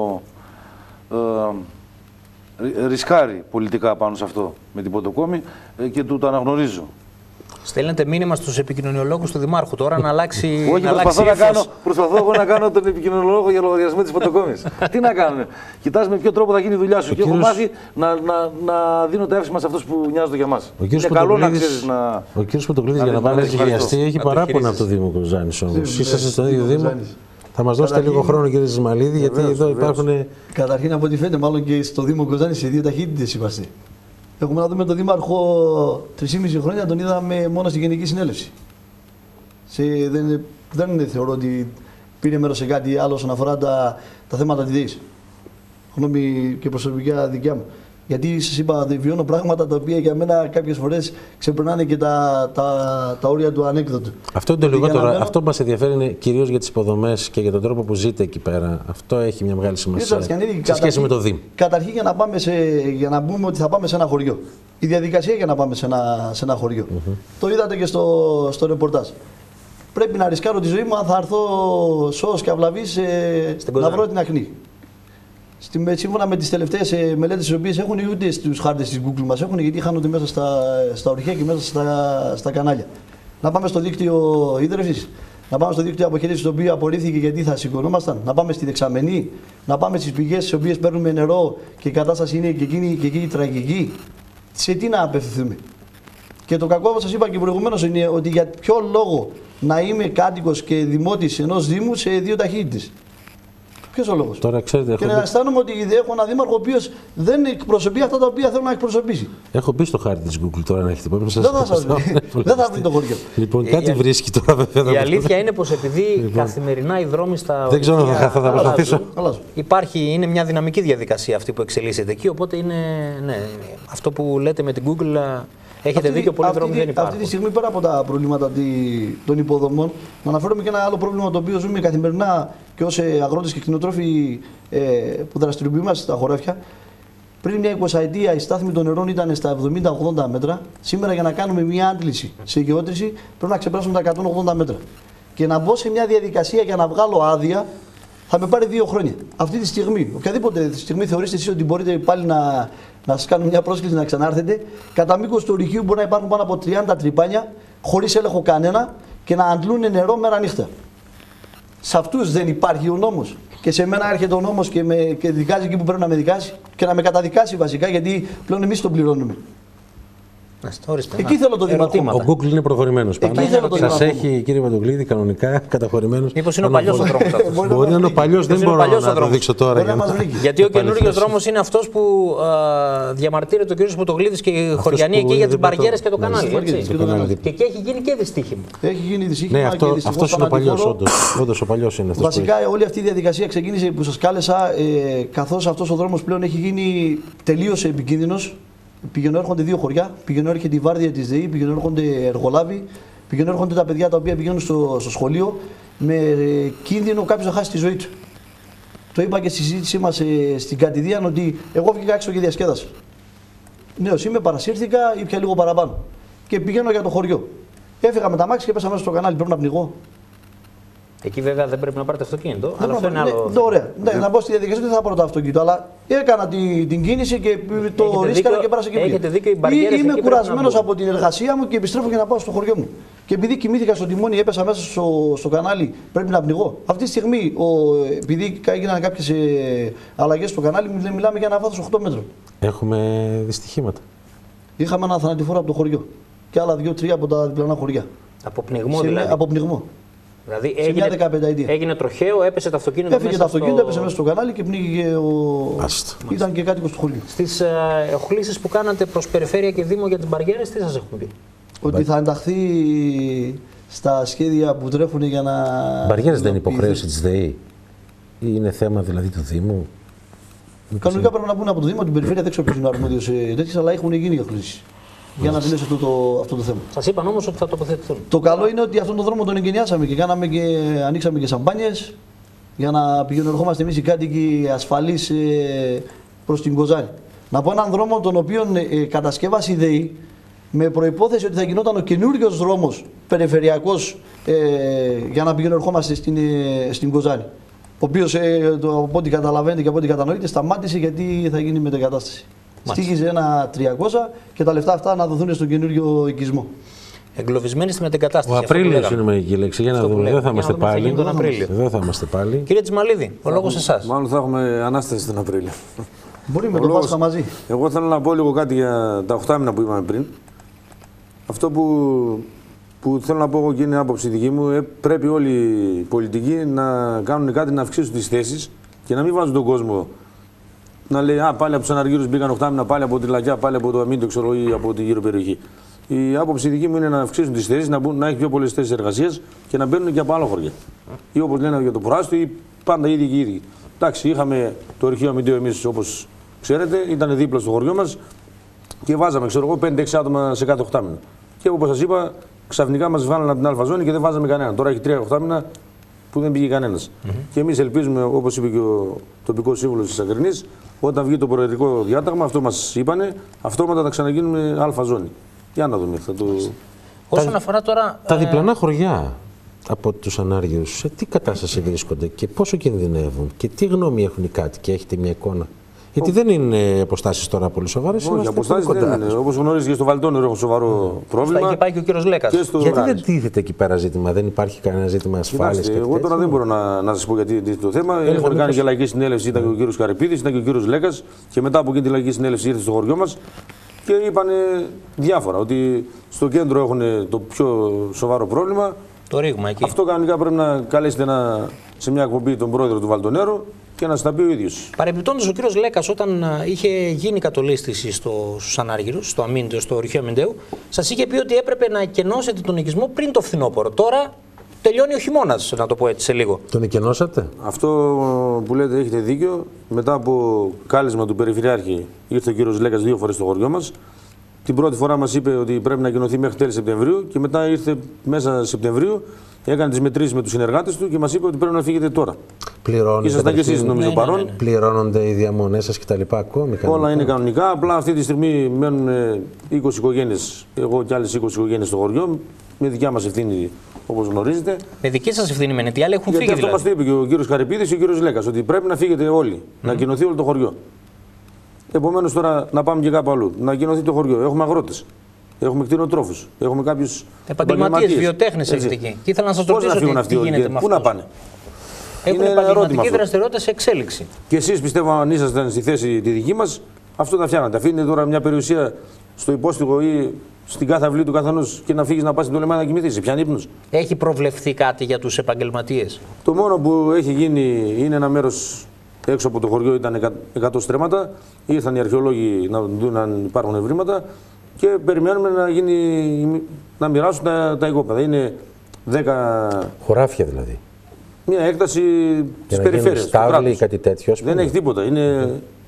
ρισκάρει πολιτικά πάνω σε αυτό με την Ποντοκόμη και το αναγνωρίζω. Στέλνετε μήνυμα στους επικοινωνιολόγους του Δημάρχου τώρα να αλλάξει. Όχι, προσπαθώ εγώ να κάνω τον επικοινωνιολόγο για λογαριασμό της Ποντοκόμης. Τι να κάνουμε. Κοιτάς με ποιο τρόπο θα γίνει η δουλειά σου. Και έχω μάθει να δίνω τα εύσημα σε αυτούς που νοιάζονται για μας. Είναι καλό να ξέρεις να. Ο κύριος Ποντοκλίδης για να πάνε χειριστεί έχει παράπονα από το Δήμο Κοζάνης όμως. Είσαστε στον ίδιο Δήμο. Θα μας δώσετε λίγο χρόνο, κύριε Ζισμαλίδη, γιατί εδώ υπάρχουν. Καταρχήν, από ό,τι φαίνεται, μάλλον και στο Δήμο Κοζάνης σε δύο ταχύτητες είμαστε. Έχουμε να δούμε τον Δήμαρχο 3,5 χρόνια, τον είδαμε μόνο στη Γενική Συνέλευση. Δεν θεωρώ ότι πήρε μέρος σε κάτι άλλο όσον αφορά τα θέματα της ΔΕΗς. Γνώμη και προσωπικά δικιά μου. Γιατί σας είπα, βιώνω πράγματα τα οποία για μένα κάποιες φορές ξεπερνάνε και τα όρια του ανέκδοτου. Αυτό είναι το λιγότερο. Αυτό που μας ενδιαφέρει είναι κυρίως για τις υποδομές και για τον τρόπο που ζείτε εκεί πέρα. Αυτό έχει μια μεγάλη σημασία σε σχέση με το Δήμο. Καταρχήν για να πούμε ότι θα πάμε σε ένα χωριό. Η διαδικασία για να πάμε σε ένα χωριό. Το είδατε και στο ρεπορτάζ. Πρέπει να ρισκάρω τη ζωή μου αν θα έρθω σώος και αυλαβής να βρω την Αχνή. Σύμφωνα με τις τελευταίες μελέτες τις οποίες έχουν, ούτε στους χάρτες της Google μας έχουν, γιατί χάνονται μέσα στα ορυχεία και μέσα στα κανάλια. Να πάμε στο δίκτυο ίδρευσης, να πάμε στο δίκτυο αποχέτευσης, το οποίο απορρίφθηκε γιατί θα σηκωνόμασταν, να πάμε στη δεξαμενή, να πάμε στις πηγές στις οποίες παίρνουμε νερό και η κατάσταση είναι και εκεί τραγική. Σε τι να απευθυνθούμε? Και το κακό, όπως σας είπα και προηγουμένως, είναι ότι για ποιο λόγο να είμαι κάτοικος και δημότης ενός Δήμου σε 2 ταχύτητες? Ποιος ο λόγος? Τώρα, ξέρετε, και να αισθάνομαι ότι έχω ένα δήμαρχο ο οποίος δεν εκπροσωπεί αυτά τα οποία θέλω να εκπροσωπήσει. Έχω μπει στο χάρτη της Google τώρα, να έχετε πει. Δεν θα βρει το χωριό. Λοιπόν, κάτι βρίσκει τώρα, βέβαια. Η αλήθεια είναι πως επειδή καθημερινά οι δρόμοι στα. Δεν ξέρω αν θα προσπαθήσω. Είναι μια δυναμική διαδικασία αυτή που εξελίσσεται εκεί. Οπότε είναι. Ναι, αυτό που λέτε με την Google. Έχετε δίκιο, πολλοί δρόμοι δεν υπάρχουν. Αυτή τη στιγμή, πέρα από τα προβλήματα των υποδομών, να αναφέρομαι και ένα άλλο πρόβλημα το οποίο ζούμε καθημερινά και ως αγρότες και κτηνοτρόφοι που δραστηριοποιούμαστε στα χωράφια. Πριν μια 20ετία η στάθμη των νερών ήταν στα 70-80 μέτρα. Σήμερα, για να κάνουμε μια άντληση σε γεώτρηση, πρέπει να ξεπεράσουμε τα 180 μέτρα. Και να μπω σε μια διαδικασία για να βγάλω άδεια θα με πάρει 2 χρόνια. Αυτή τη στιγμή, οποιαδήποτε στιγμή θεωρείτε εσείς ότι μπορείτε πάλι να σας κάνουν μια πρόσκληση να ξανάρθετε, κατά μήκος του ορυχείου μπορεί να υπάρχουν πάνω από 30 τρυπάνια, χωρίς έλεγχο κανένα και να αντλούν νερό μέρα νύχτα. Σε αυτούς δεν υπάρχει ο νόμος. Και σε μένα έρχεται ο νόμος και δικάζει εκεί που πρέπει να με δικάσει και να με καταδικάσει βασικά, γιατί πλέον εμείς τον πληρώνουμε. Εκεί θέλω το δηματικό. Ο Google είναι προχωρημένος. Σας έχει, κύριε Παντογκλίδη, κανονικά καταχωρημένος. Μήπως είναι ο παλιός ο δρόμος αυτός? Μπορεί να είναι ο παλιός, δεν μπορώ να το δείξω τώρα. Γιατί ο καινούριος δρόμος είναι αυτός που διαμαρτύρεται ο κύριος Παντογκλίδης και οι χωριανοί εκεί για τις μπαριέρες και το κανάλι. Και εκεί έχει γίνει και δυστύχημα. Έχει γίνει δυστύχημα. Ναι, αυτός είναι ο παλιός, όντως ο παλιός είναι αυτός. Βασικά όλη αυτή η διαδικασία ξεκίνησε που σας κάλεσα, καθώς αυτός ο δρόμος πλέον έχει γίνει τελείως επικίνδυνος. Πηγαίνουν έρχονται 2 χωριά, πηγαίνουν έρχεται η βάρδια της ΔΕΗ, πηγαίνουν έρχονται εργολάβοι, πηγαίνουν έρχονται τα παιδιά τα οποία πηγαίνουν στο σχολείο με κίνδυνο κάποιος να χάσει τη ζωή του. Το είπα και στη συζήτησή μας στην κατηδία ότι εγώ βγήκα έξω και διασκέδασα. Νέος είμαι, παρασύρθηκα, ήπια λίγο παραπάνω και πηγαίνω για το χωριό. Έφυγα με τα μάξι και πέσα μέσα στο κανάλι, πρέπει να πνιγώ. Εκεί βέβαια δεν πρέπει να πάρετε αυτοκίνητο, αλλά αυτό είναι άλλο. Ωραία. Ναι, να μπω στη διαδικασία δεν θα πάρω το αυτοκίνητο, αλλά έκανα την κίνηση και το ρίσκαρα και πέρασα και πήγα. Είμαι κουρασμένος από την εργασία μου και επιστρέφω για να πάω στο χωριό μου. Και επειδή κοιμήθηκα στο τιμόνι, έπεσα μέσα στο κανάλι, πρέπει να πνιγώ. Αυτή τη στιγμή, επειδή έγιναν κάποιες αλλαγές στο κανάλι, μιλάμε για ένα βάθος 8 μέτρων. Έχουμε δυστυχήματα. Είχαμε ένα θανατηφόρο από το χωριό και άλλα 2-3 από τα διπλανά χωριά. Από πνιγμό δηλαδή. Από πνιγμό. Δηλαδή έγινε τροχαίο, έπεσε το αυτοκίνητο. Έφυγε το αυτοκίνητο, έπεσε μέσα στο κανάλι και πνίγηκε ήταν και κάτοικος του χωριού. Στις οχλήσεις που κάνατε προς περιφέρεια και δήμο για τις μπαριέρες, τι σας έχουν πει? Ότι θα ενταχθεί στα σχέδια που τρέχουν για να. Μπαριέρες δεν είναι υποχρέωση της ΔΕΗ ή είναι θέμα δηλαδή του Δήμου? Κανονικά πρέπει να πούνε από το Δήμο, την περιφέρεια, δεν ξέρω ποιος είναι ο αρμόδιος τέτοιος, αλλά έχουν γίνει οχλήσεις. Για να τελειώσει αυτό το θέμα. Σας είπαν όμως ότι θα τοποθετηθούν. Το καλό είναι ότι αυτόν τον δρόμο τον εγκαινιάσαμε και ανοίξαμε και σαμπάνιες για να πηγαίνουμε, ερχόμαστε εμείς οι κάτοικοι ασφαλείς προς την Κοζάνη. Να πω έναν δρόμο τον οποίο κατασκεύασε η ΔΕΗ με προϋπόθεση ότι θα γινόταν ο καινούριος δρόμος περιφερειακός για να πηγαίνουμε, ερχόμαστε στην Κοζάνη. Ο οποίος από ό,τι καταλαβαίνετε και από ό,τι κατανοείτε σταμάτησε γιατί θα γίνει μετεγκατάσταση. Στήχιζε ένα 300 και τα λεφτά αυτά να δοθούν στον καινούριο οικισμό. Εγκλωβισμένοι στη μετεγκατάσταση. Ο Απρίλιος είναι η μαγική λέξη. Για να δούμε. Δεν θα είμαστε πάλι. Δεν θα είμαστε πάλι. Κύριε Τσιμαλίδη, ο λόγος εσάς. Μάλλον θα έχουμε ανάσταση τον Απρίλιο. Μπορεί με το Πάσχα μαζί. Εγώ θέλω να πω λίγο κάτι για τα 8 μήνα που είπαμε πριν. Αυτό που θέλω να πω εγώ και είναι άποψη δική μου, πρέπει όλοι οι πολιτικοί να κάνουν κάτι να αυξήσουν τις θέσεις και να μην βάζουν τον κόσμο να λέει πάλι από τους αναργύρους μπήκαν 8 μήνα, πάλι από τη Λακιά, πάλι από το Αμύντο, ξέρω, ή από τη γύρω περιοχή. Η άποψη δική μου είναι να αυξήσουν τις θέσεις, να έχει πιο πολλές θέσεις εργασίας και να μπαίνουν και από άλλα χωριά. Ή όπως λένε για το Προάστιο, ή πάντα ίδιοι και ίδιοι. Εντάξει, είχαμε το αρχείο Αμυντίου εμείς, όπως ξέρετε, ήταν δίπλα στο χωριό μας και βάζαμε, ξέρω εγώ, 5-6 άτομα σε κάθε 8 μήνα. Και όπως σας είπα, ξαφνικά μας βγάλανε από την αλφα ζώνη και δεν βάζαμε κανέναν. Τώρα έχει 3-8 μήνα που δεν πήγε κανένας. Και εμείς ελπίζουμε, όπως είπε και ο τοπικός σύμβουλος της Ακρινής, όταν βγει το προεδρικό διάταγμα, αυτό μας είπανε, αυτόματα θα ξαναγίνουμε αλφα ζώνη. Για να δούμε. Όσον αφορά τώρα. Τα διπλανά χωριά. από τους ανάργυρους σε τι κατάσταση βρίσκονται και πόσο κινδυνεύουν και τι γνώμη έχουν οι κάτοικοι, έχετε μια εικόνα? Γιατί δεν είναι αποστάσεις τώρα πολύ σοβαρές. Όχι, αποστάσεις δεν είναι. Όπως γνωρίζεις και στο Βαλτόνερο έχω σοβαρό πρόβλημα. Στα είχε πάει και ο κύριος Λέκας. Γιατί δεν τίθεται εκεί πέρα ζήτημα, δεν υπάρχει κανένα ζήτημα ασφάλειας? Εγώ τώρα δεν μπορώ να σας πω γιατί το θέμα. Έχουν κάνει και λαϊκή συνέλευση, ήταν και ο κύριος Καρυπίδης, ήταν και ο κύριος Λέκας και μετά από εκείνη τη λαϊκή συνέλευση ήρθε στο χωριό μας και είπαν διάφορα. Ότι στο κέντρο έχουν το πιο σοβαρό πρόβλημα. Το ρήγμα εκεί. Αυτό κανονικά πρέπει να καλέσετε σε μια εκπομπή τον πρόεδρο του Βαλτονέρου και να στα πει ο ίδιος. Παρεμπιπτόντως, ο κύριος Λέκας, όταν είχε γίνει κατολίσθηση στους ανάργυρους, στο Αμίντεο, στο ορυχείο Αμιντέου, σας είχε πει ότι έπρεπε να εκενώσετε τον οικισμό πριν το φθινόπωρο. Τώρα τελειώνει ο χειμώνας, να το πω έτσι σε λίγο. Τον εκενώσατε? Αυτό που λέτε έχετε δίκιο. Μετά από κάλεσμα του Περιφερειάρχη, ήρθε ο κύριος Λέκας 2 φορές στο χωριό μας. Την πρώτη φορά μας είπε ότι πρέπει να εκενωθεί μέχρι τέλη Σεπτεμβρίου και μετά ήρθε μέσα Σεπτεμβρίου, έκανε τις μετρήσεις με τους συνεργάτες του και μας είπε ότι πρέπει να φύγετε τώρα. Ήσασταν και εσείς νομίζω παρόν. Πληρώνονται οι διαμονές σας κτλ. Ακόμη? Όλα είναι κανονικά. Απλά αυτή τη στιγμή μένουν 20 οικογένειες, εγώ και άλλες 20 οικογένειες στο χωριό, με δικιά μας ευθύνη όπως γνωρίζετε. Με δική σας ευθύνη μένετε, οι άλλοι έχουν γιατί φύγει. Αυτό μας το είπε και ο κύριος Καρυπίδης και ο κύριος Λέκας, ότι πρέπει να φύγετε όλοι, να κοινωθεί όλο το χωριό. Επομένως τώρα να πάμε και κάπου αλλού, να κοινωθεί το χωριό. Έχουμε αγρότες, έχουμε κτηνοτρόφους, έχουμε κάποιους επαγγελματίες, βιοτέχνες έχετε εκεί. Και ήθελα να σας ρωτήσω τι γίνεται με αυτούς. Πού να πάνε? Έχουν επαγγελματική δραστηριότητα σε εξέλιξη. Και εσείς πιστεύω, αν ήσασταν στη θέση τη δική μας, αυτό θα φτιάχνατε. Αφήνετε τώρα μια περιουσία στο υπόστηγο ή στην κάθε αυλή του καθενός και να φύγεις να πας στην Τολεμάδα να κοιμηθείς. Πιάνει ύπνος. Έχει προβλεφθεί κάτι για τους επαγγελματίες? Το μόνο που έχει γίνει είναι ένα μέρος έξω από το χωριό, ήταν 100 στρέμματα. Ήρθαν οι αρχαιολόγοι να δουν αν υπάρχουν ευρήματα και περιμένουμε να μοιράσουν τα οικόπεδα. Είναι 10 χωράφια δηλαδή. Μια έκταση της περιφέρειας. Στάβλη ή κάτι τέτοιο. Δεν έχει τίποτα. Είναι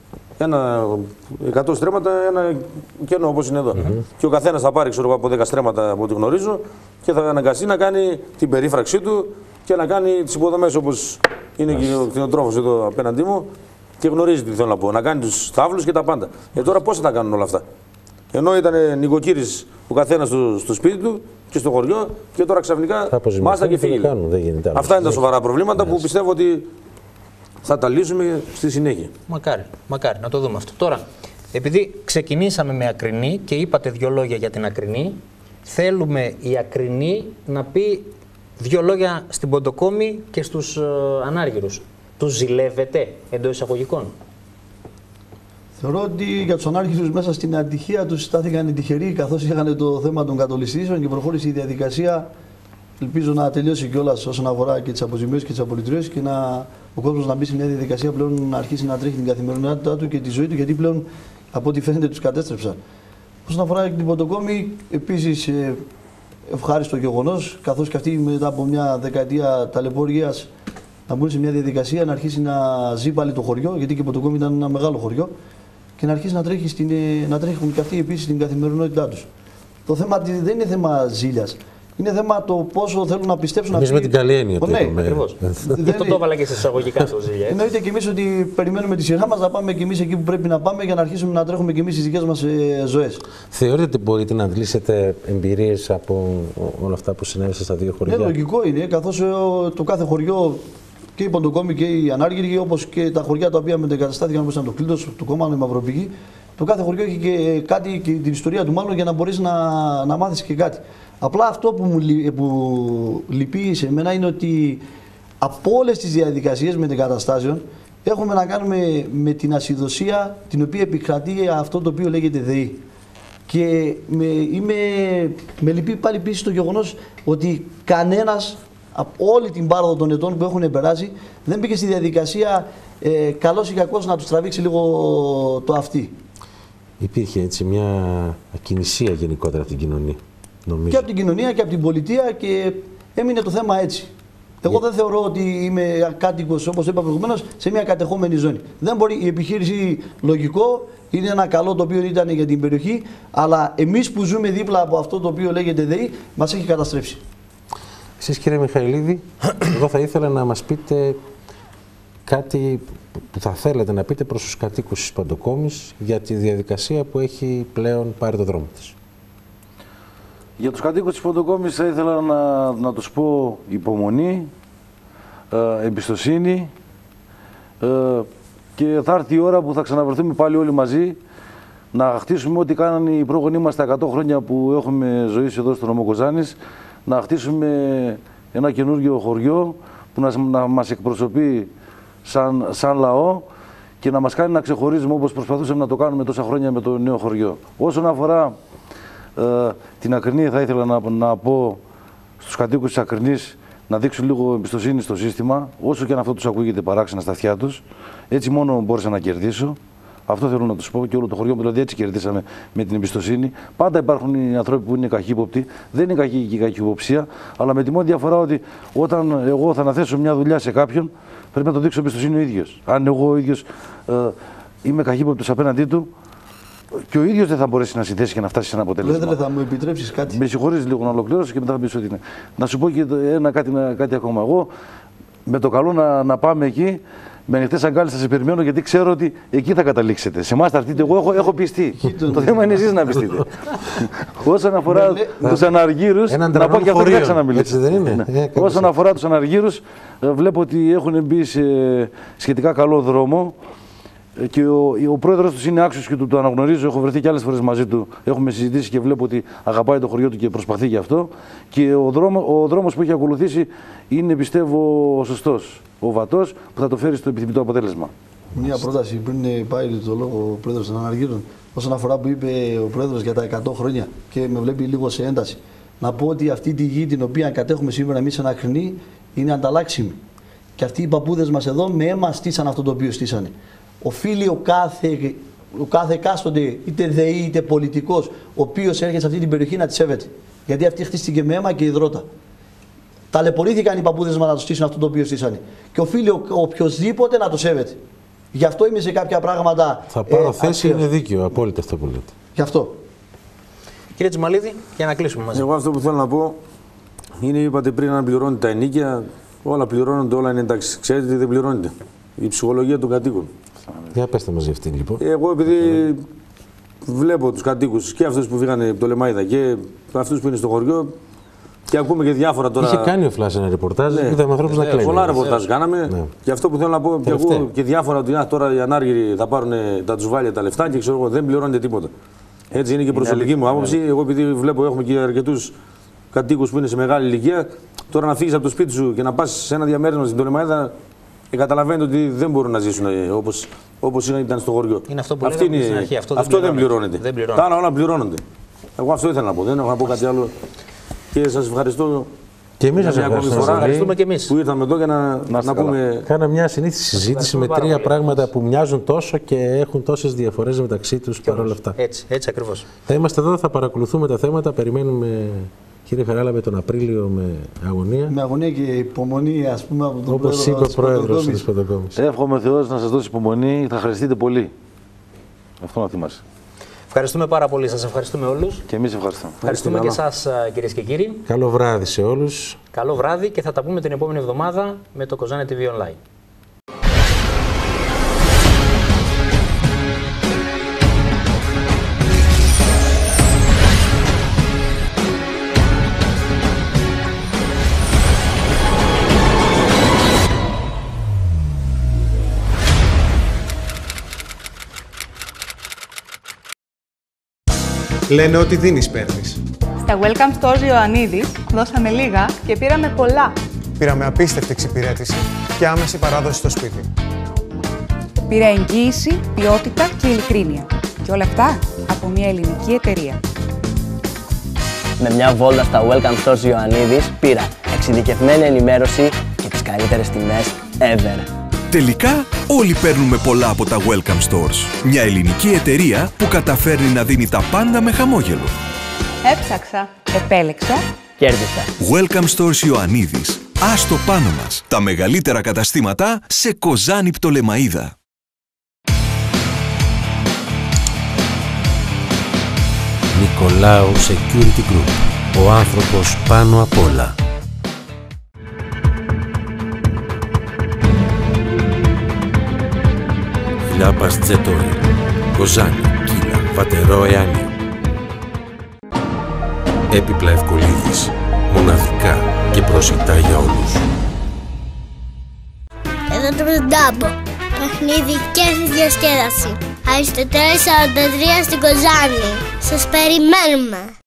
100 στρέμματα, ένα κενό όπως είναι εδώ. Και ο καθένας θα πάρει από 10 στρέμματα από ό,τι γνωρίζω και θα αναγκαστεί να κάνει την περίφραξή του και να κάνει τις υποδομές όπως είναι και ο κτηνοτρόφος εδώ απέναντί μου και γνωρίζει τι θέλω να πω. Να κάνει τους τάβλους και τα πάντα. Τώρα πώς θα τα κάνουν όλα αυτά? Ενώ ήταν νοικοκύρης ο καθένας στο σπίτι του και στο χωριό και τώρα ξαφνικά μάστα και φύγει. Αυτά είναι τα σοβαρά προβλήματα που πιστεύω ότι θα τα λύσουμε στη συνέχεια. Μακάρι να το δούμε αυτό. Τώρα, επειδή ξεκινήσαμε με Ακρινή και είπατε 2 λόγια για την Ακρινή, θέλουμε η Ακρινή να πει 2 λόγια στην Ποντοκόμη και στους ανάργυρους. Τους ζηλεύετε εντός εισαγωγικών? Θεωρώ ότι για τους ανάρχιστους μέσα στην ατυχία τους στάθηκαν τυχεροί, καθώς είχαν το θέμα των κατολιστήσεων και προχώρησε η διαδικασία. Ελπίζω να τελειώσει κιόλας όσον αφορά και τις αποζημιώσεις και τις απολυτριώσεις και ο κόσμος να μπει σε μια διαδικασία πλέον να αρχίσει να τρέχει την καθημερινότητά του και τη ζωή του, γιατί πλέον από ό,τι φαίνεται τους κατέστρεψαν. Όσον αφορά την Ποντοκόμη, επίσης ευχάριστο γεγονός, καθώς και αυτή μετά από μια δεκαετία ταλαιπωρίας να μπουν σε μια διαδικασία να αρχίσει να ζει πάλι το χωριό, γιατί και η Ποντοκόμη ήταν ένα μεγάλο χωριό, και να αρχίσει να τρέχουν και αυτοί επίσης την καθημερινότητά τους. Το θέμα δεν είναι θέμα ζήλιας. Είναι θέμα το πόσο θέλουν να πιστέψουν. Εμείς με την καλή έννοια. Ναι, ακριβώς. Αυτό το έβαλα και σε εισαγωγικά το ζήλια. Εννοείται και εμείς ότι περιμένουμε τη σειρά μας να πάμε και εμείς εκεί που πρέπει να πάμε για να αρχίσουμε να τρέχουμε και εμείς τις δικές μας ζωές. Θεωρείτε ότι μπορείτε να αντλήσετε εμπειρίες από όλα αυτά που συνέβησαν στα 2 χωριά? Ναι, λογικό είναι, καθώς το κάθε χωριό, και η Ποντοκόμη και οι ανάργυροι, όπως και τα χωριά τα οποία μετεγκαταστάθηκαν, όπως ήταν το Κλήτος, το Κόμμανο, η Μαυροπηγή, το κάθε χωριό έχει και κάτι, και την ιστορία του μάλλον, για να μπορείς να μάθεις και κάτι. Απλά αυτό που λυπεί σε μένα είναι ότι από όλες τις διαδικασίες μετεγκαταστάσεων έχουμε να κάνουμε με την ασυδοσία την οποία επικρατεί αυτό το οποίο λέγεται ΔΕΗ. Και με λυπεί πάλι επίσης το γεγονός ότι κανένας από όλη την πάροδο των ετών που έχουν περάσει δεν μπήκε στη διαδικασία καλός ή κακός να τους τραβήξει λίγο το αυτί. Υπήρχε έτσι μια ακινησία γενικότερα από την κοινωνία. Νομίζω. Και από την κοινωνία και από την πολιτεία, και έμεινε το θέμα έτσι. Εγώ δεν θεωρώ ότι είμαι κάτοικος, όπως είπα προηγουμένως, σε μια κατεχόμενη ζώνη. Δεν μπορεί, η επιχείρηση λογικό, είναι ένα καλό το οποίο ήταν για την περιοχή, αλλά εμείς που ζούμε δίπλα από αυτό το οποίο λέγεται ΔΕΗ, μας έχει καταστρέψει. Εσείς, κύριε Μιχαηλίδη, εγώ θα ήθελα να μας πείτε κάτι που θα θέλετε να πείτε προς τους κατοίκους της Ποντοκόμης για τη διαδικασία που έχει πλέον πάρει το δρόμο της. Για τους κατοίκους της Ποντοκόμης θα ήθελα να τους πω υπομονή, εμπιστοσύνη και θα έρθει η ώρα που θα ξαναβρεθούμε πάλι όλοι μαζί να χτίσουμε ό,τι κάνανε οι πρόγονοί μας τα 100 χρόνια που έχουμε ζωήσει εδώ στο νομό Κοζάνης, να χτίσουμε ένα καινούργιο χωριό που να μας εκπροσωπεί σαν λαό και να μας κάνει να ξεχωρίζουμε όπως προσπαθούσαμε να το κάνουμε τόσα χρόνια με το νέο χωριό. Όσον αφορά την Ακρινή, θα ήθελα να πω στους κατοίκους της Ακρινής να δείξουν λίγο εμπιστοσύνη στο σύστημα, όσο και αν αυτό τους ακούγεται παράξενα στα αυτιά τους. Έτσι μόνο μπόρεσα να κερδίσω. Αυτό θέλω να τους πω και όλο το χωριό μου, δηλαδή έτσι κερδίσαμε με την εμπιστοσύνη. Πάντα υπάρχουν οι άνθρωποι που είναι καχύποπτοι, δεν είναι κακή η καχυποψία, αλλά με τη μόνη διαφορά ότι όταν εγώ θα αναθέσω μια δουλειά σε κάποιον, πρέπει να το δείξω εμπιστοσύνη ο ίδιος. Αν εγώ ο ίδιος είμαι καχύποπτος απέναντί του, και ο ίδιος δεν θα μπορέσει να συνθέσει και να φτάσει σε ένα αποτέλεσμα. Πρόεδρε, θα μου επιτρέψεις κάτι? Με συγχωρείς λίγο να ολοκληρώσω και μετά θα πεις ότι είναι. Να σου πω και κάτι ακόμα. Εγώ με το καλό να πάμε εκεί, με ανοιχτές αγκάλες θα σε περιμένω, γιατί ξέρω ότι εκεί θα καταλήξετε. Σε εμάς θα έρθετε, εγώ έχω πιστεί. Το θέμα είναι εσείς να πιστείτε. Όσον αφορά τους αναργύρους, να πω και αυτό δεν θα ξαναμιλήσω. Όσον αφορά τους αναργύρους, βλέπω ότι έχουν μπει σε σχετικά καλό δρόμο. Και ο πρόεδρος τους είναι άξιος και το αναγνωρίζω. Έχω βρεθεί και άλλες φορές μαζί του. Έχουμε συζητήσει και βλέπω ότι αγαπάει το χωριό του και προσπαθεί γι' αυτό. Και ο δρόμος που έχει ακολουθήσει είναι, πιστεύω, ο σωστός. Ο βατός που θα το φέρει στο επιθυμητό αποτέλεσμα. Μια πρόταση πριν πάει το λόγο ο πρόεδρος των αναργύρων. Όσον αφορά που είπε ο πρόεδρος για τα 100 χρόνια και με βλέπει λίγο σε ένταση. Να πω ότι αυτή τη γη την οποία κατέχουμε σήμερα εμείς σαν Ακρινή είναι ανταλλάξιμη. Και αυτοί οι παππούδες μας εδώ με αίμα στήσαν αυτό το οποίο στήσανε. Οφείλει ο κάθε εκάστοτε, είτε ΔΕΗ είτε πολιτικός, ο οποίος έρχεται σε αυτή την περιοχή να τη σέβεται. Γιατί αυτή χτίστηκε με αίμα και υδρότα. Ταλαιπωρήθηκαν οι παππούδες μας να το στήσουν αυτό το οποίο στήσανε. Και οφείλει οποιοδήποτε να το σέβεται. Γι' αυτό είμαι σε κάποια πράγματα. Θα πάρω θέση, είναι δίκαιο, απόλυτα αυτό που λέτε. Γι' αυτό. Κύριε Τσιμαλίδη, για να κλείσουμε μαζί. Εγώ αυτό που θέλω να πω είναι, είπατε πριν, αν πληρώνετε τα ενοίκια, όλα πληρώνονται, όλα είναι εντάξει. Ξέρετε τι δεν πληρώνεται? Η ψυχολογία των κατοίκων. Για πέστε μας για αυτήν λοιπόν. Εγώ επειδή βλέπω τους κατοίκους και αυτούς που φύγανε από το Λεμαΐδα και αυτούς που είναι στο χωριό και ακούμε και διάφορα τώρα. Είχε κάνει ο Φλάς ένα ρεπορτάζ, είδαμε ανθρώπους να κλαίνουν. Πολλά ρεπορτάζ κάναμε. Ναι. Και αυτό που θέλω να πω και εγώ και διάφορα, ότι τώρα οι ανάργυροι θα τους βάλει τα λεφτά και ξέρω εγώ δεν πληρώνεται τίποτα. Έτσι είναι και η προσωπική μου άποψη. Εγώ επειδή βλέπω έχουμε και αρκετούς κατοίκους που είναι σε μεγάλη ηλικία, τώρα να φύγεις από το σπίτι σου και να πας σε ένα διαμέρισμα στην Λεμαΐδα. Καταλαβαίνετε ότι δεν μπορούν να ζήσουν όπως ήταν στο χωριό. Είναι αυτό που λέγαμε στην αρχή. Αυτό δεν πληρώνεται. Τα άλλα όλα πληρώνονται. Εγώ αυτό ήθελα να πω. Δεν έχω να πω κάτι άλλο. Και σας ευχαριστώ. Και εμείς σας ευχαριστούμε και εμείς που ήρθαμε εδώ για να πούμε. Κάνα μια συνήθιση συζήτηση με τρία πράγματα που μοιάζουν τόσο και έχουν τόσες διαφορές μεταξύ τους παρόλα αυτά. Έτσι ακριβώς. Θα είμαστε εδώ, θα παρακολουθούμε τα θέματα, περιμένουμε. Κύριε Χαράλαμπε, τον Απρίλιο με αγωνία. Με αγωνία και υπομονή, ας πούμε, από τον όπως είπε ο πρόεδρος της Ποντοκόμης. Εύχομαι ο Θεός να σας δώσει υπομονή, θα χρειαστείτε πολύ. Αυτό να θυμάσαι. Ευχαριστούμε πάρα πολύ. Σας ευχαριστούμε όλους. Και εμείς ευχαριστούμε. Ευχαριστούμε και εσάς, κυρίες και κύριοι. Καλό βράδυ σε όλους. Καλό βράδυ και θα τα πούμε την επόμενη εβδομάδα με το Kozani TV Online. Λένε ότι δίνεις, παίρνεις. Στα Welcome Stores Ιωαννίδης δώσαμε λίγα και πήραμε πολλά. Πήραμε απίστευτη εξυπηρέτηση και άμεση παράδοση στο σπίτι. Πήρα εγγύηση, ποιότητα και ειλικρίνεια. Και όλα αυτά από μια ελληνική εταιρεία. Με μια βόλτα στα Welcome Stores Ιωαννίδης πήρα εξειδικευμένη ενημέρωση και τις καλύτερες τιμές ever. Τελικά, όλοι παίρνουμε πολλά από τα Welcome Stores. Μια ελληνική εταιρεία που καταφέρνει να δίνει τα πάντα με χαμόγελο. Έψαξα. Επέλεξα. Κέρδισα. Welcome Stores Ιωαννίδης. Άστο πάνω μας. Τα μεγαλύτερα καταστήματα σε Kozani Ptolemαΐδα. Νικολάου Security Group. Ο άνθρωπος πάνω απ' όλα. Λάπας Τζετόρι, Kozani, Κύλα, Βατερό Εάνι. έπιπλα Ευκολίδης. Μοναδικά και προσιτά για όλους. Εδώ το Πεντάμπο. Παιχνίδι και διασκέδαση. Αριστοτέλης 43 στην Κοζάνη. Σας περιμένουμε.